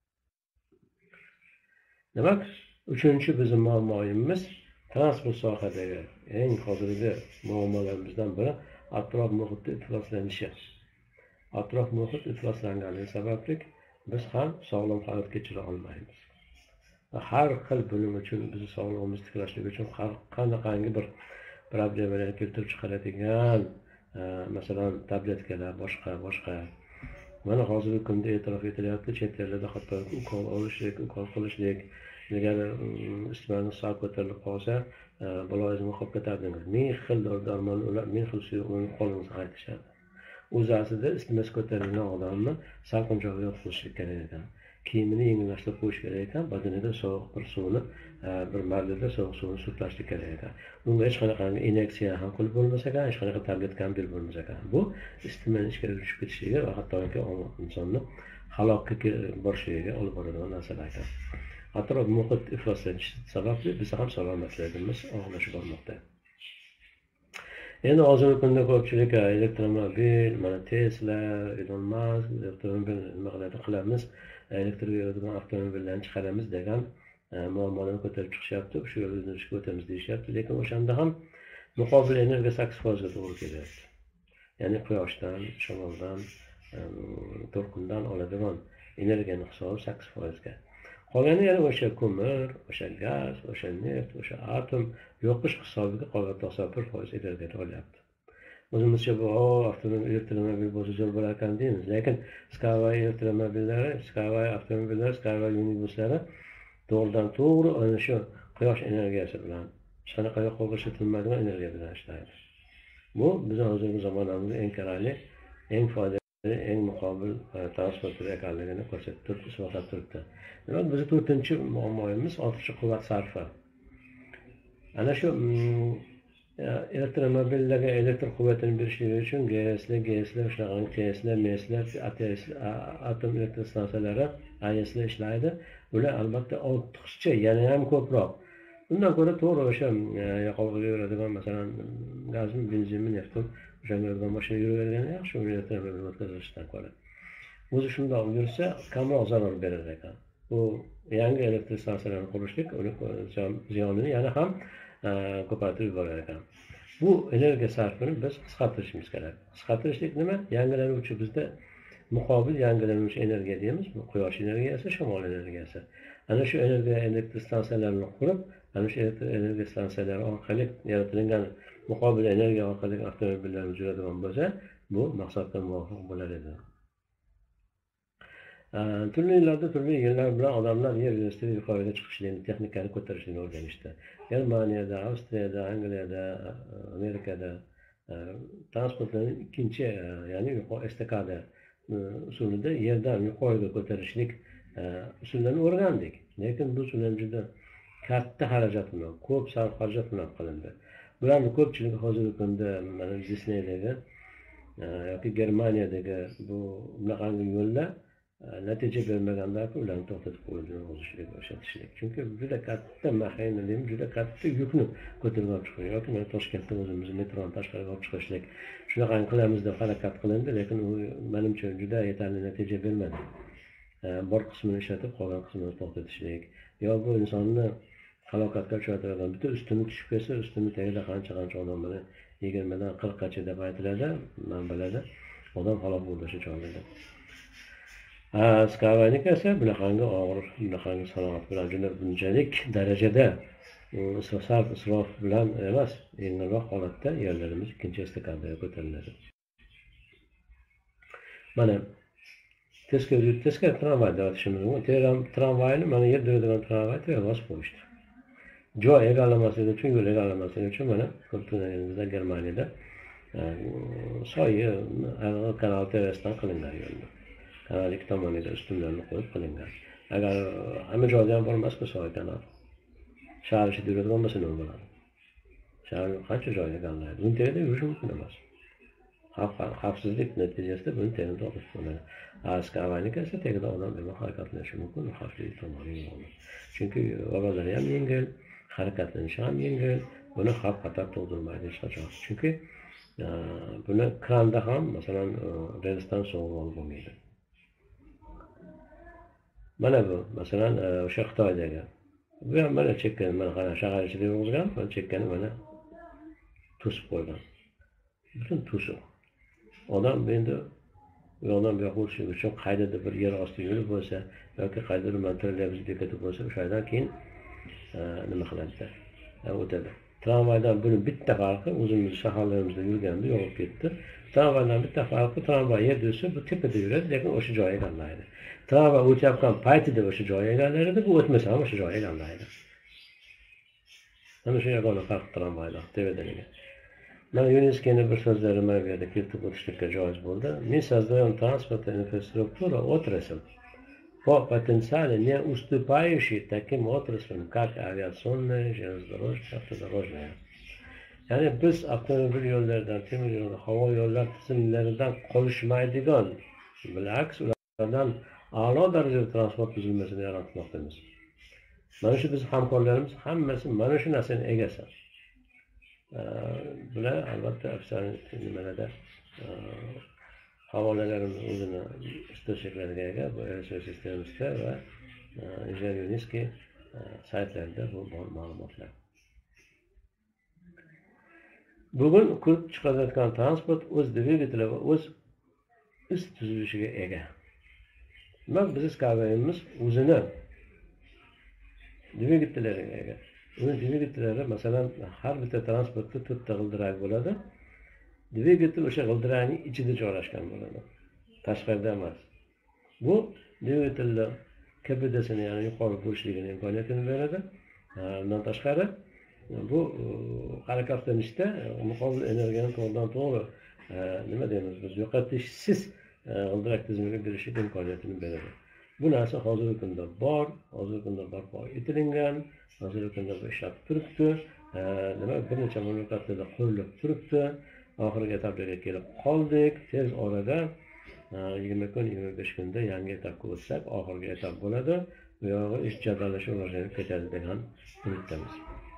Demak, uchinchi bizning muammoimiz transport sohasidagi eng hozirgi muammolarimizdan biri atrof muhitni ifloslanishi. Atrof muhit ifloslanganligi sababli biz ham sog'lom hayot kechira olmaymiz. Va har xil buning uchun bizni sog'lig'imizni tiklashlik uchun har qanaqangi bir problemalarni keltirib chiqaradigan, masalan, tabletkalar, boshqa, boshqa. Mana hozirgi kunda e'tirof etilyapti, chet ellarda hatto ukol olishlik, ukol qilishlik, ilgari isitmani sal ko'tarilib qolsa, baloyizmi qolib ketardingiz. Ming xil dori-darmon ular, ming xil suv uni qo'lingizga aytishadi. O'z aslida isitmasi ko'tarilgan odamni salqin joyga yotqizishlik kerak ekan. Kiyimini yengillashtirib qo'yish kerak ekan, badanida sovuq bir suvni, bir marlada sovuq suvni surtlashtlik kerak ekan. Bunga hech qanaqa inyeksiya ham qilib bo'lmas ekan, hech qanaqa tabletka ham berib bo'lmas ekan. Bu isitmani ichkariga tushib ketishiga va hattoki insonni halokatga borishligiga olib boradigan narsalar ekan. Atrof muhit ifloslanishi sababli biz ham salomatligimiz og'irlashib bormoqda. Endi hozirgi kunda ko'pchilik elektromobil, mana Tesla, Elon Musk, avtomobil nimalarni qilamiz, elektrga yuradigan avtomobillarni chiqaramiz degan muammolarni ko'tarib chiqishyapti. Shu yo'lga yurishga o'tamiz deyishyapti, lekin o'shanda ham muqobil energiya sakkiz foizga to'g'ri kelyapti. Ya'ni quyoshdan, shamoldan, to'lqindan oladigan energiyaning hisobi sakkiz foizga. Qolgani yana o'sha ko'mir, o'sha gaz, o'sha neft, o'sha atom yoqish hisobiga qolgan to'qson bir foiz energiyani olyapti. O'zimizcha bu avtomobil elektromobil bo'lsa zo'r bo'lar ekan deymiz, lekin Skyway elektromobillari, Skyway avtomobillari, Skyway minibuslari doğrudan to'g'ri ana shu quyosh energiyasi bilan sanaqa yoqqa ishlatilmaydigan energiya bilan ishlaydi. Bu bizning hozirgi zamonamizda eng kerakli, eng foydali, eng muqobil transport turi ekanligini ko'rsatib turibdi, isbotlab turibdi. Demak, bizning to'rtinchi muammomiz ortiqcha quvvat sarfi. Ana shu elektromobillarga elektr quvvatini berishligi uchun GESlar, GESlar, shunaqa TESlar, MESlar, atom elektr stansiyalari, AESlar ishlaydi. Ular albatta ortiqcha, yana ham ko'proq. Bundan ko'ra to'g'ri o'sha yoqilg'iga yuradigan, masalan, gazmi, benzinmi, neftmi, o'shanga yuradigan mashina yuravergani yaxshi, uni elektromobil o'tkazishdan ko'ra. O'zi shundoq yursa, kamroq zarar berar ekan. Bu yangi elektr stansiyalarni qurishlik uni ziyonini yana ham ko'paytirib yuborar ekan. Bu energiya sarfini biz qisqartirishimiz kerak. Qisqartirishlik nima? Yangilanuvchi, bizda muqobil yangilanuvchi energiya deymiz. Bu quyosh energiyasi, shamol energiyasi. Ana shu energiya elektr stansiyalarini qurib, ana shu energiya stansiyalari orqali yaratilgan muqobil energiya orqali avtomobillarimiz yuradigan bo'lsa, bu maqsadga muvofiq bo'lar edi. Turli yillarda, turli yillar bilan odamlar yer yuzasida yuqoriga chiqishlikni, texnikani ko'tarishlikni o'rganishdi. Germaniyada, Avstriyada, Angliyada, Amerikada transportlarning ikkinchi, ya'ni yuqori estakada usulida yerdan yuqoriga ko'tarishlik usullarini o'rgandik. Lekin bu usullar juda katta xarajat bilan, ko'p sarf xarajat bilan qilindi. Bularning ko'pchiligi hozirgi kunda mana Disneydagi yoki Germaniyadagi bu bunaqangi yo'llar natija bermaganlar ularni to'xtatib qo'yildi, o'zishlik, o'shatishlik. Chunki juda katta maxayna deymiz, juda katta yukni ko'tarib olib chiqish yoki mana Toshkentda o'zimiz metroni tashqariga olib chiqishlik shunaqa qilamiz deb harakat qilindi, lekin u menimcha juda yetarli natija bermadi. Bor qismini ishlatib, qolgan qismini to'xtatishlik yo bu insonni halokatga uchratadigan, bitta ustuni tushib ketsa, ustuni tagida qancha-qancha odamlar yigirmadan qirqqacha deb aytiladi, manbalarda odam halok bo'lishi chog'ida. Skavanik esa bunaqangi og'ir, bunaqangi sanoat bilan juda bunchalik darajada sarf isrof bilan emas, yengilroq holatda yerlarimiz ikkinchi estakadaga ko'tariladi. Mana teskari teskari tramvayda o'tishimiz mumkin. Tramvayni mana yer yuradigan tramvay tayyorlab qo'yishdi. Joy egallamaslik uchun, yo'l egallamaslik uchun mana ko'pchiligimizda Germaniyada soyi kanal terrasdan qilingan yo'llar. Kanal ikki tomoniga ustunlarni qo'yib qilingan. Agar hamma joyda ham bo'lmasa, soy kanal shahar ichida yuradigan bo'lsa nima bo'ladi? Shahar qancha joy egallaydi? Buni terida yurish mumkin emas. Xavfsizlik natijasida buni terida to'g'ri bo'ladi. Skavanik esa tagida odam bemalol harakatlanishi mumkin, xavfli tomoni yo'q. Chunki yo'llar ham yengil, harakatlanishi ham yengil, buni xavf xatar tug'dirmaydi hech qachon. Chunki buni kranda ham, masalan, relsdan sug'urib olib bo'lmaydi. Mana bu, masalan, o'sha Xitoydagi. Bu ham mana chekkani, mana qara shahar ichida yurgan, mana chekkani mana to'sib qo'ygan. Butun to'siq. Odam endi u yoqdan bu yoqqa o'tish uchun qaydadir bir yer osti yo'li bo'lsa yoki qaydadir trolleybus bekati bo'lsa, o'shadan keyin nima qiladi? O'tadi. Tramvaydan buni bitta farqi, o'zimiz shaharlarimizda yurganda yo'qib ketdi. Tramvaydan bitta farqi, tramvay yerda yursa, bu tepada yuradi, lekin o'sha joyga egallaydi. Tramvay o'tayotgan paytida o'sha joyga egallaydi, bu o'tmasa ham o'sha joyga egallaydi. Mana shu yagona farq tramvaydan, tevadaniga. Mana Yuneskoning bir so'zlari mana bu yerda keltirib o'tishlikka joiz bo'ldi. Мы создаем транспортную инфраструктуру отрасль по потенциалу не уступающей таким отраслям, как авиационная, железнодорожная, автодорожная. Ya'ni biz avtomobil yo'llaridan, temir yo'l, havo yo'llar tizimlaridan qolishmaydigan, bilaks ulardan a'lo darajada transport tuzilmasini yaratmoqdamiz. Mana shu biz hamkorlarimiz hammasi mana shu narsaning egasi. Bular albatta ofisial nimalarda havolalarimiz o'zini istochiklariga ega, bu sistemimizda va Injener Yuneski saytlarida bu ma'lumotlar. Bugun ko'p chiqayotgan transport o'z dvigateli va o'z ist tuzilishiga ega. Demak, biz Skavayimiz o'zini dvigatellariga ega. Uni dvigatellari masalan har bitta transportda to'rtta g'ildirak bo'ladi. Dvigatel o'sha g'ildirakning ichida joylashgan bo'ladi. Tashqarida emas. Bu dvigatellar K B D'sini ya'ni yuqori bo'lishligini imkoniyatini beradi. Bundan tashqari bu harakatlanishda muqobil energiyani to'g'ridan to'g'ri nima deymiz biz yo'qotishsiz g'ildirak tizimiga berishlik imkoniyatini beradi. Bu narsa hozirgi kunda bor, hozirgi kunda barpo etilgan, hozirgi kunda bu ishlab turibdi. Nima bir necha mamlakatlarda qo'llanib turibdi. Oxirgi etaplarga kelib qoldik. Tez orada yigirma kun yigirma besh kunda yangi etapga o'tsak, oxirgi etap bo'ladi. Bu yog'i ish jadvallashib rivojlanib ketadi degan umiddamiz.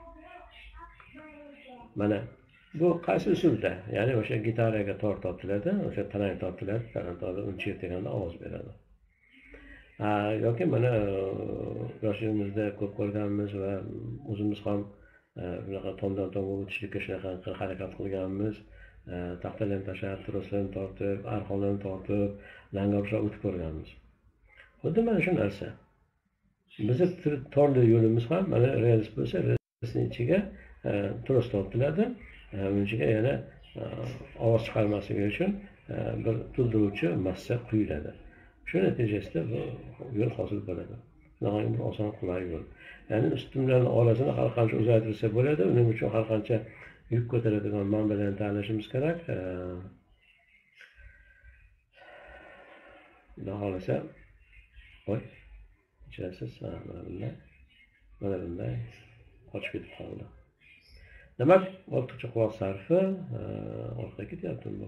Mana bu qaysi usulda? Ya'ni o'sha gitaraga tor tortiladi, o'sha tarang tortiladi, tarang tortilib uni chertganda ovoz beradi. Yoki mana yoshligimizda ko'p ko'rganmiz va o'zimiz ham bunaqa tomdan tomga o'tishlikka shunaqa harakat qilganmiz. Taxtalarni tashlab, troslarni tortib, arqonlarni tortib, langorushlar o'tib ko'rganmiz. Xuddi mana shu narsa. Bizni torli yo'limiz ham mana rels bo'lsa, relsning ichiga tros tortiladi. Uning ichiga yana ovoz chiqarmasligi uchun bir to'ldiruvchi massa quyiladi. Shu natijasida bu yo'l hosil bo'ladi. Naqadar bir oson qulay yo'l. Ya'ni ustunlarning orasini har qancha uzaytirsa bo'ladi. Uning uchun har qancha yuk ko'taradigan manbalarni tanlashimiz kerak. Xudo xolasa, voy, ichirasiz, mana bunday, mana bunday qochib ketib qoldi. Demak, ortiqcha quloq sarfi orqaga ketyapti bu.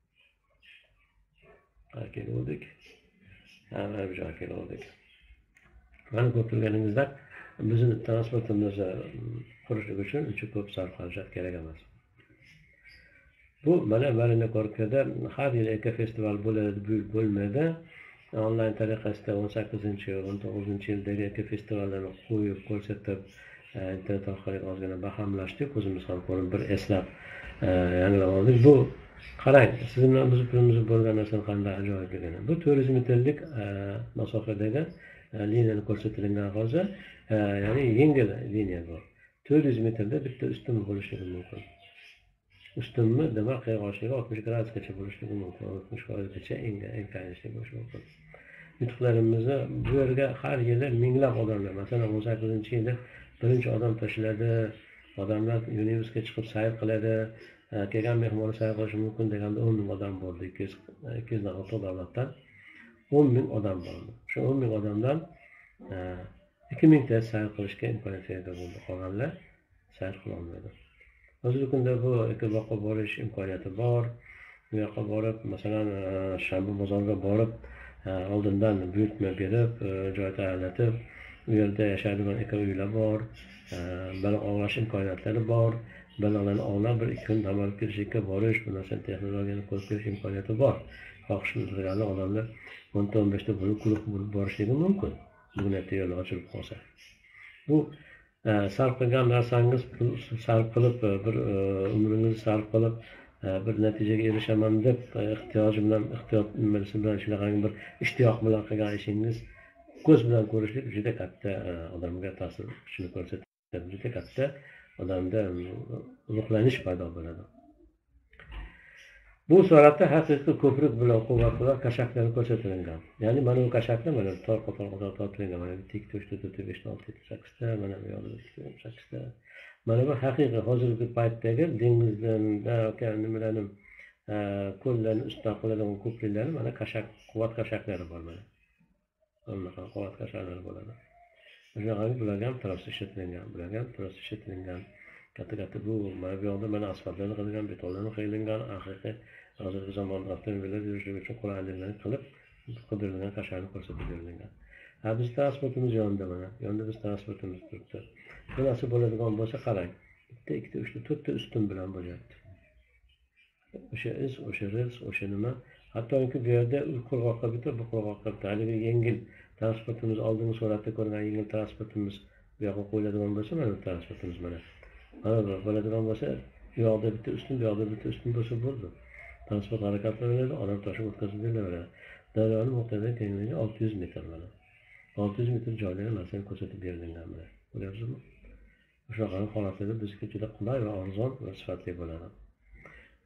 Qayerga keldik? Mana bu joyga keldik. Mana ko'p turganingizdek, bizni transportimizni qurishlik uchun uncha ko'p sarf xarajat kerak emas. Bu mana Marina Korkada har yil eko festival bo'ladi, bu bo'lmaydi. Onlayn tariqasida o'n sakkizinchi o'n to'qqizinchi yildagi eko festivallarni qo'yib ko'rsatib, internet orqali ozgina bahamlashdik. O'zimiz ham ko'rib bir eslab yanglab oldik. Bu qarang, siz bilan biz pulimizni bo'lgan narsani qanday ajoyib ekan. Bu to'rt yuz metrlik masofadagi liniyani ko'rsatilgan hozir, ya'ni yengil liniya bu. to'rt yuz metrda bitta ustun bo'lishligi mumkin. Ustunmi, demak, qayg'oshligi oltmish gradusgacha bo'lishligi mumkin. oltmish foizgacha engayishlik bo'lishi mumkin. Yutuqlarimizni bu yerga har yili minglab odamlar, masalan, o'n sakkizinchi yili birinchi odam tashiladi, odamlar Yunivesga chiqib sayr qiladi, kelgan mehmonni sayr qilishi mumkin deganda o'n ming odam bo'ldi. ikki yuz dan ortiq davlatdan o'n ming odam bo'ldi. Shu o'n ming odamdan ikki ming ta sayr qilishga imkoniyat ega bo'ldi. Qolganlar sayr qila olmaydi. Hozirgi kunda bu ekoboqqa borish imkoniyati bor. Bu yoqqa borib, masalan, Shanba bozoriga borib, oldindan buyurtma berib, joy tayyorlatib, u yerda yashaydigan eko uylar bor, baliq ovlash imkoniyatlari bor. Baliqlarni ovlab bir ikki kun dam olib kelishga borish, bu narsa texnologiyani ko'rib ko'rish imkoniyati bor. Xohish bildirgan odamlar o'n ta o'n besh ta bo'lib guruh bo'lib borishligi mumkin. Bugungi yo'l ochilib qolsa. Bu sarf qilgan narsangiz sarf qilib, bir umringizni sarf qilib, bir natijaga erishaman deb ehtiyoji bilan, ehtiyot nimasi bilan shunaqangi bir ishtiyoq bilan qilgan ishingiz ko'z bilan ko'rishlik juda katta odamga ta'sir shuni ko'rsatadi. Juda katta odamda ruhlanish paydo bo'ladi. Bu suratda haqiqiy ko'prik bilan quvvatlar kashaklar ko'rsatilgan. Ya'ni mana bu kashaklar mana tor qator qator tortilgan. Mana tik to'shta to'rt besh olti yetti sakkiz ta, mana bu yoqda sakkiz ta. Mana bu haqiqiy hozirgi paytdagi dengizdan yoki nimalarni ko'llarni ustidan qiladigan ko'priklar mana kashak, quvvat kashaklari bor mana. Bunaqa quvvat kashaklari bo'ladi. Shunaqangi bularga ham tros ishlatilgan, bularga ham tros ishlatilgan. Katta-katta bu mana bu yoqda mana asfaltlarni qilingan, betonlarni qilingan, haqiqiy hozirgi zamonda avtomobillar yurishligi uchun qulayliklarni qilib, qidirilgan kashakni ko'rsatib berilgan. Ha, biz transportimiz yonida mana, yonida biz transportimiz turibdi. Bu narsa bo'ladigan bo'lsa qarang, bitta, ikkita, uchta, to'rtta ustun bilan bo'lyapti. O'sha iz, o'sha rels, o'sha nima, hattoki bu yerda u qurg'oqqa bitib, bu qurg'oqqa bitib, haligi yengil transportimiz oldingi suratda ko'rgan yengil transportimiz bu yoqqa qo'yiladigan bo'lsa, mana bu transportimiz mana. Mana bu bo'ladigan bo'lsa, bu yoqda bitta ustun, bu yoqda bitta ustun bo'lsa bo'ldi. Transport harakatlanadi, odam tashib o'tkazib beraveradi. Daryoning muhtariy kengligi olti yuz metr mana. olti yuz metr joylarga narsani ko'rsatib berilgan mana. Ko'ryapsizmi? O'sha holatlarda bizga juda qulay va arzon va sifatli bo'ladi.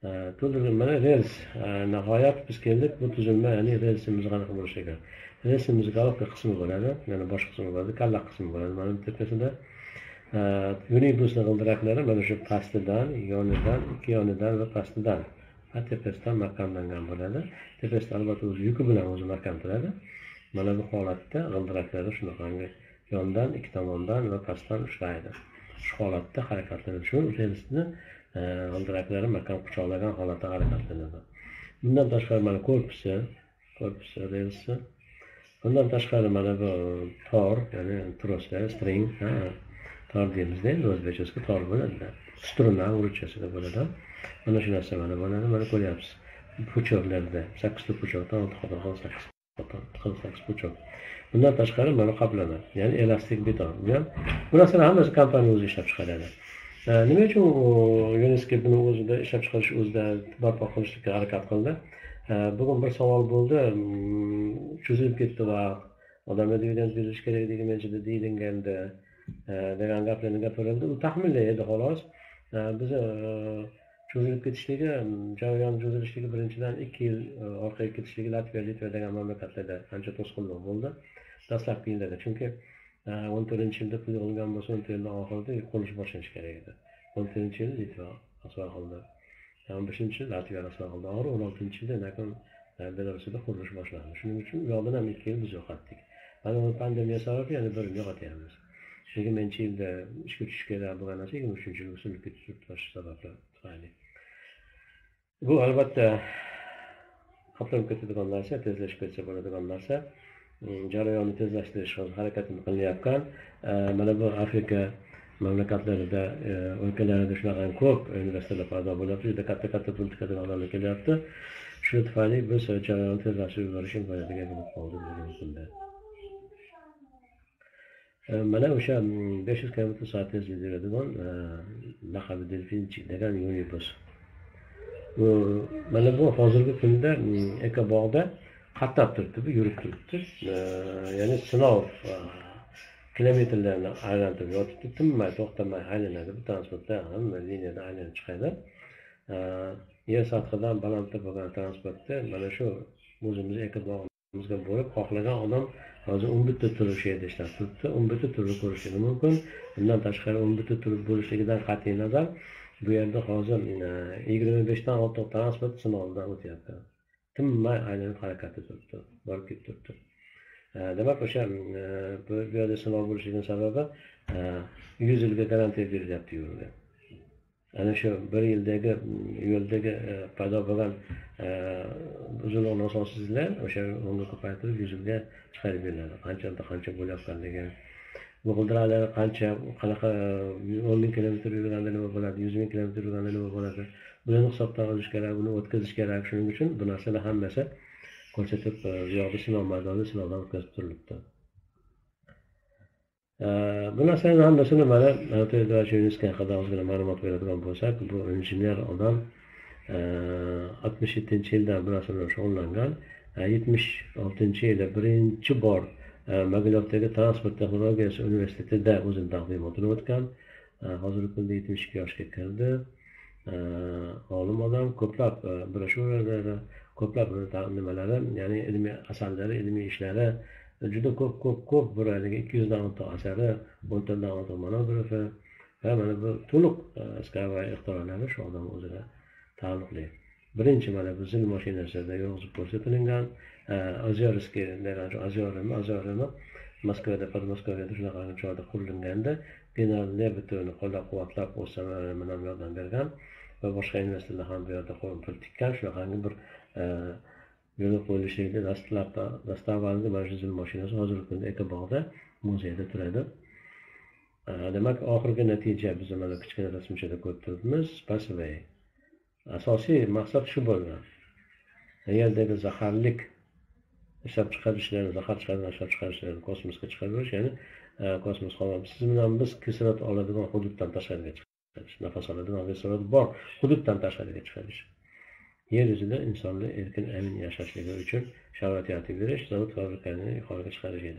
to'ldirilgan mana rels nihoyat biz keldik bu tuzilma ya'ni relsimiz qanaqa bo'lishi kerak relsimiz головка qismi bo'ladi yana bosh qismi bo'ladi kalla qismi bo'ladi mana bu tepasida unibusni g'ildiraklari mana shu pastidan yonidan ikki yonidan va pastidan tepasidan mahkamlangan bo'ladi tepasida albatta o'zi yuki bilan o'zi mahkam turadi mana bu holatda g'ildiraklari shunaqangi yondan ikki tomondan va pastdan ushlaydi shu holatda harakatlanadi shu relsni g'ildiraklari mahkam quchoqlagan holatda harakatlanadi bundan tashqari mana korpusi korpusi relsi bundan tashqari mana bu tor ya'ni troslar string tor deymizda endi o'zbekchasiga tor bo'ladi struna ruchasida bo'ladi mana shu narsa mana bo'ladi mana ko'ryapsiz puchoklarda sakkizta puchokdan olti xotin sakkiz xotin sakkiz puchok bundan tashqari mana qoplama ya'ni elastik beton bu narsalar hammasi kompaniya o'zi ishlab chiqaradi nima uchun UNESCO buni o'zida ishlab chiqarish o'zida barpo qilishga harakat qildi bugun bir savol bo'ldi cho'zilib ketdi vaqt odamlar dividend berish kerak deganchida deyilganda degan gaplarni gapirildi u taxminlar edi xolos biza cho'zilib ketishligi jarayon cho'zilishligi birinchidan ikki yil orqaga ketishligi latviya litva degan mamlakatlarda ancha to'sqinlik bo'ldi dastlabki yillarda chunki o'n to'rtinchi yilda pul yig'ilgan bo'lsa o'n to'rt yildan oxirida qurilish boshlanishi kerak edi o'n to'rtinchi yil litva aslo qildi o'n beshinchi yil latviya aslo qildi oxiri o'n oltinchi yilda nakon belarusda qurilish boshlandi shuning uchun u yoqdan ham ikki yil biz yo'qotdik mana bu pandemiya sababli yana bir yil yo'qotyapmiz yigirmanchi yilda ishga tushish kerak bo'lgan narsa yigirma uchinchi yilga sunib ketish sababli tufayli bu albatta qoplanib ketadigan narsa tezlashib ketsa bo'ladigan narsa jarayonni tezlashtirish harakatini qilayotgan mana bu Afrika mamlakatlarida o'lkalarida shunaqa ko'p universitetlar paydo bo'lyapti juda katta katta pul tikadigan odamlar kelyapti shu tufayli biz jarayonni tezlashtirib yuborish imkoniyatiga ega bo'lib qoldik bugungi kunda mana o'sha besh yuz kilometr soat tezlikda yuradigan laqabi delfinchi degan unibus mana bu hozirgi kunda ekobog'da qatnab turibdi bu yurib turibdi ya'ni sinov kilometrlarni aylantirib yotibdi tinmay to'xtamay aylanadi bu transportda hamma liniyada aylanib chiqadi yer sathidan balandda bo'lgan transportda mana shu o'zimiz ekobog'imizga borib xohlagan odam hozir o'n bitta turi shu yerda ishlab turibdi o'n bitta turni ko'rishligi mumkin bundan tashqari o'n bitta tur bo'lishligidan qat'iy nazar bu yerda hozir yigirma beshdan ortiq transport sinovdan o'tyapti tinmay aylanib harakati turibdi borib kelib turibdi demak o'sha bu yerda sinov bo'lishligini sababi yuz yilga garantiya berilyapti yo'lga ana shu bir yildagi yo'ldagi paydo bo'lgan uzunlik nosozliklar o'sha o'nga ko'paytirib yuz yilga chiqarib beriladi qanchada qancha bo'layotganligi bu g'ildiraklar qancha qanaqa o'n ming kilometr yurganda nima bo'ladi yuz ming kilometr yurganda nima bo'ladi buni hisobdan olish kerak buni o'tkazish kerak shuning uchun bu narsalar hammasi ko'rsatib bu yoqda sinov maydonida sinovdan o'tkazib turilibdi bu narsalarni hammasini mana haqida ozgina ma'lumot beradigan bo'lsak bu injener odam oltmish yettinchi yildan bu narsa bilan shug'ullangan yetmish oltinchi yilda birinchi bor Mogilovdagi transport texnologiyasi universitetida o'zini taqdimotini o'tgan hozirgi kunda yetmish ikki yoshga kirdi olim odam ko'plab broshuralar ko'plab nimalari ya'ni ilmiy asarlari ilmiy ishlari juda ko'p ko'p ko'p buraligi ikki yuzdan ortiq asari o'ntadan ortiq monografi va mana bu to'liq skava ixtirolari shu odam o'ziga taalluqli birinchi mana bu zil mashinasida yozib ko'rsatilgan Ozyorskiy degan Ozyormi Ozyormi Moskvada pod Moskvada shunaqa joyda qurilganda general Lebetovni qo'llab-quvvatlab o'z samaralarini bilan yordam bergan va boshqa universitetlar ham bu yerda qo'l tikkan shunaqangi bir yo'l qo'yilishida dastlabda dastavvalda mana shu zil mashinasi hozirgi kunda Ekobog'da muzeyda turadi. Demak oxirgi natija biz mana kichkina rasmchada ko'rib turibmiz. Pasvay asosiy maqsad shu bo'lgan. Yerdagi zaharlik ishlab chiqarishlarni, zahar chiqargan ishlab chiqarishlarni kosmosga chiqarish, ya'ni kosmos havo siz bilan biz kislorod oladigan hududdan tashqariga chiqarish, nafas oladigan kislorod bor hududdan tashqariga chiqarish. Yer yuzida insonlar erkin amin yashashligi uchun sharoit yaratib berish, zavod fabrikani yuqoriga chiqarish edi.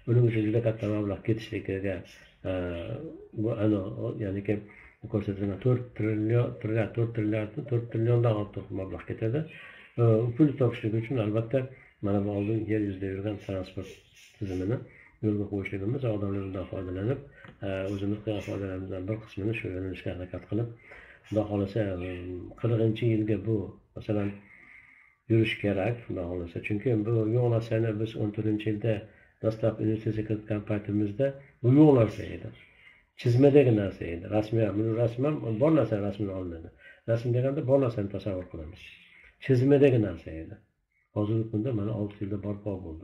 buning uchun juda katta mablag' ketishligiga bu ya'ni ki ko'rsatilgan to'rt trillion to'rt trillion to'rt trilliondan ortiq mablag' ketadi. Pul topishlik uchun albatta mana bu oldin yer yuzida yurgan transport tizimini yo'lga qo'yishligimiz, odamlar undan foydalanib, o'zimiz qilgan foydalarimizdan bir qismini shu yo'nalishga harakat qilib, xudo xohlasa qirqinchi yilga bu masalan yurish kerak, xudo xohlasa. Chunki bu yo'l narsani biz o'n to'rtinchi yilda dastlab investitsiya kiritgan paytimizda bu yo'l narsa edi. Chizmadagi narsa edi. Rasmiy, buni rasman bor narsani rasmini olinadi. Rasm deganda bor narsani tasavvur qilamiz. Chizmadagi narsa edi. Hozirgi kunda mana olti yilda barpo bo'ldi.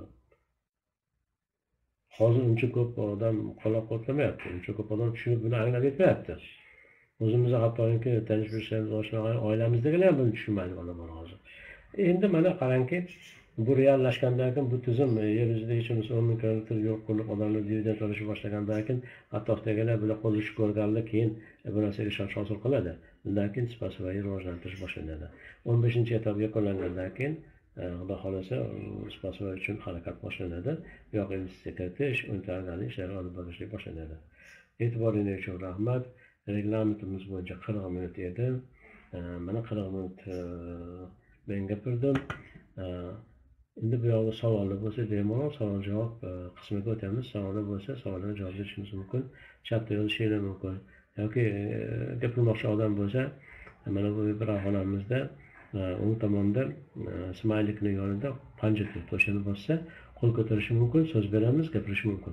Hozir uncha ko'p odam qo'llab-quvvatlamayapti. Uncha ko'p odam tushunib buni anglab yetmayapti. O'zimizga hattoki tanish bilishlarimiz, oshnalar, oilamizdagilar buni tushunmaydi mana hozir. Endi mana qarangki, bu reallashgandan keyin bu tizim yer yuzida hech kimsa o'n ming kilometr yo'l qilib odamlar dividend olishni boshlagandan keyin atrofdagilar bular qo'l uchi ko'rganlar keyin bu narsaga ishonch hosil qiladi. Undan keyin sipasiga rivojlantirish boshlanadi. o'n beshinchi etap yakunlangandan keyin xudo xohlasa sipasiga uchun harakat boshlanadi. Bu yoq investitsiya kiritish, untargali ishlar olib borishlik boshlanadi. E'tiboringiz uchun rahmat. Reglamentimiz bo'yicha qirq minut edi. Mana qirq minut men gapirdim. Endi bu yoqda savollar bo'lsa, bemalol savol-javob qismiga o'tamiz. Savollar bo'lsa, savollarga javob berishimiz mumkin. Chatda yozishingiz mumkin. Yoki gapirmoqchi odam bo'lsa, mana bu bir xonaimizda o'ng tomonda smaylikning yonida panja turibdi. O'shani bossa, qo'l ko'tarishi mumkin, so'z beramiz, gapirishi mumkin.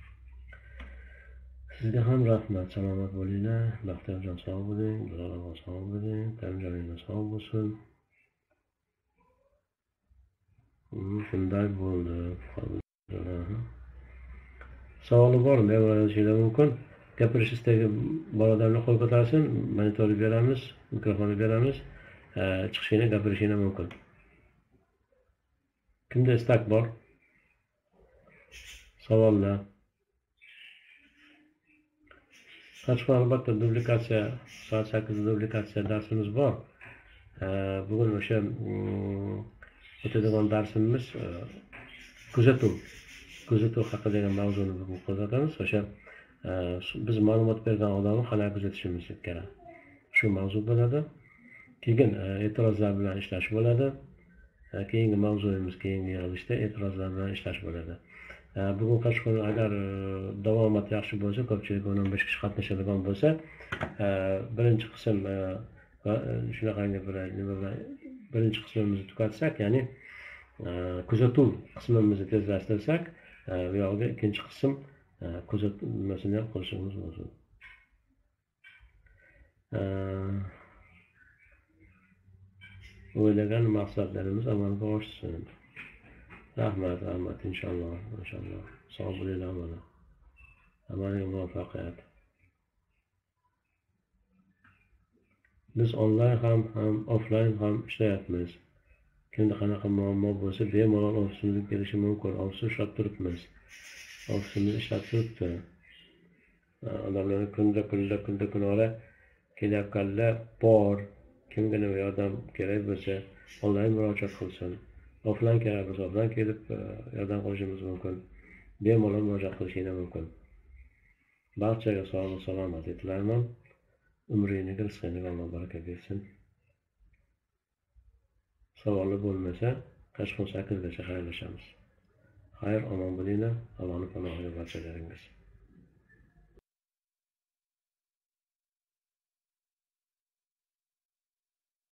Sizga ham rahmat, salomat bo'linglar. Baxtiyorjon sog' bo'ling, Dilorjon sog' bo'ling, Karimjoningiz sog' bo'lsin. Shunday bo'ldi. Savoli bormi? Bemalol yozishingiz mumkin. Gapirish istagi bor odamlar qo'l ko'tarsin, monitorni beramiz, mikrofonni beramiz. Chiqishini, gapirishini mumkin. Kimda istak bor? Savollar. Qashqar albatta dublikatsiya, soat sakkizda dublikatsiya darsimiz bor. Bugun o'sha o'tadigan darsimiz kuzatuv. Kuzatuv haqidagi mavzuni bugun qo'zg'atamiz. O'sha biz ma'lumot bergan odamni qanday kuzatishimiz kerak. Shu mavzu bo'ladi. Keyin e'tirozlar bilan ishlash bo'ladi. Keyingi mavzuyimiz keyingi yig'ilishda e'tirozlar bilan ishlash bo'ladi. Bugun qashqar agar davomat yaxshi bo'lsa, ko'pchilik o'n o'n besh kishi qatnashadigan bo'lsa, birinchi qism shunaqangi bir birinchi qismimizni tugatsak, ya'ni kuzatuv qismimizni tezlashtirsak, bu yoqda ikkinchi qism kuzatuv nimasini ham qilishimiz lozim. O'ylagan maqsadlarimiz amalga oshsin. Rahmat, rahmat, inshaalloh, inshaalloh. Sog' bo'linglar mana. Hammaga muvaffaqiyat. Biz onlayn ham, ham offlayn ham ishlayapmiz. Kimda qanaqa muammo bo'lsa, bemalol ofisimizga kelishi mumkin. Ofisni ishlab turibmiz. Ofisimiz ishlab turibdi. Odamlarni kunda, kunda, kunda, kunora kelayotganlar bor. Kimga nima yordam kerak bo'lsa, onlayn murojaat qilsin. Offlayn kerak bo'lsa, offlayn kelib yordam qilishimiz mumkin. Bemalol murojaat qilishingiz mumkin. Barchaga sog'lik, salomatlik tilayman. Umringizga, rizqingizga Alloh baraka bersin. Savollar bo'lmasa, qashqar sakkizgacha xayrlashamiz. Xayr, omon bo'linglar. Allohning panohiga barchalaringiz.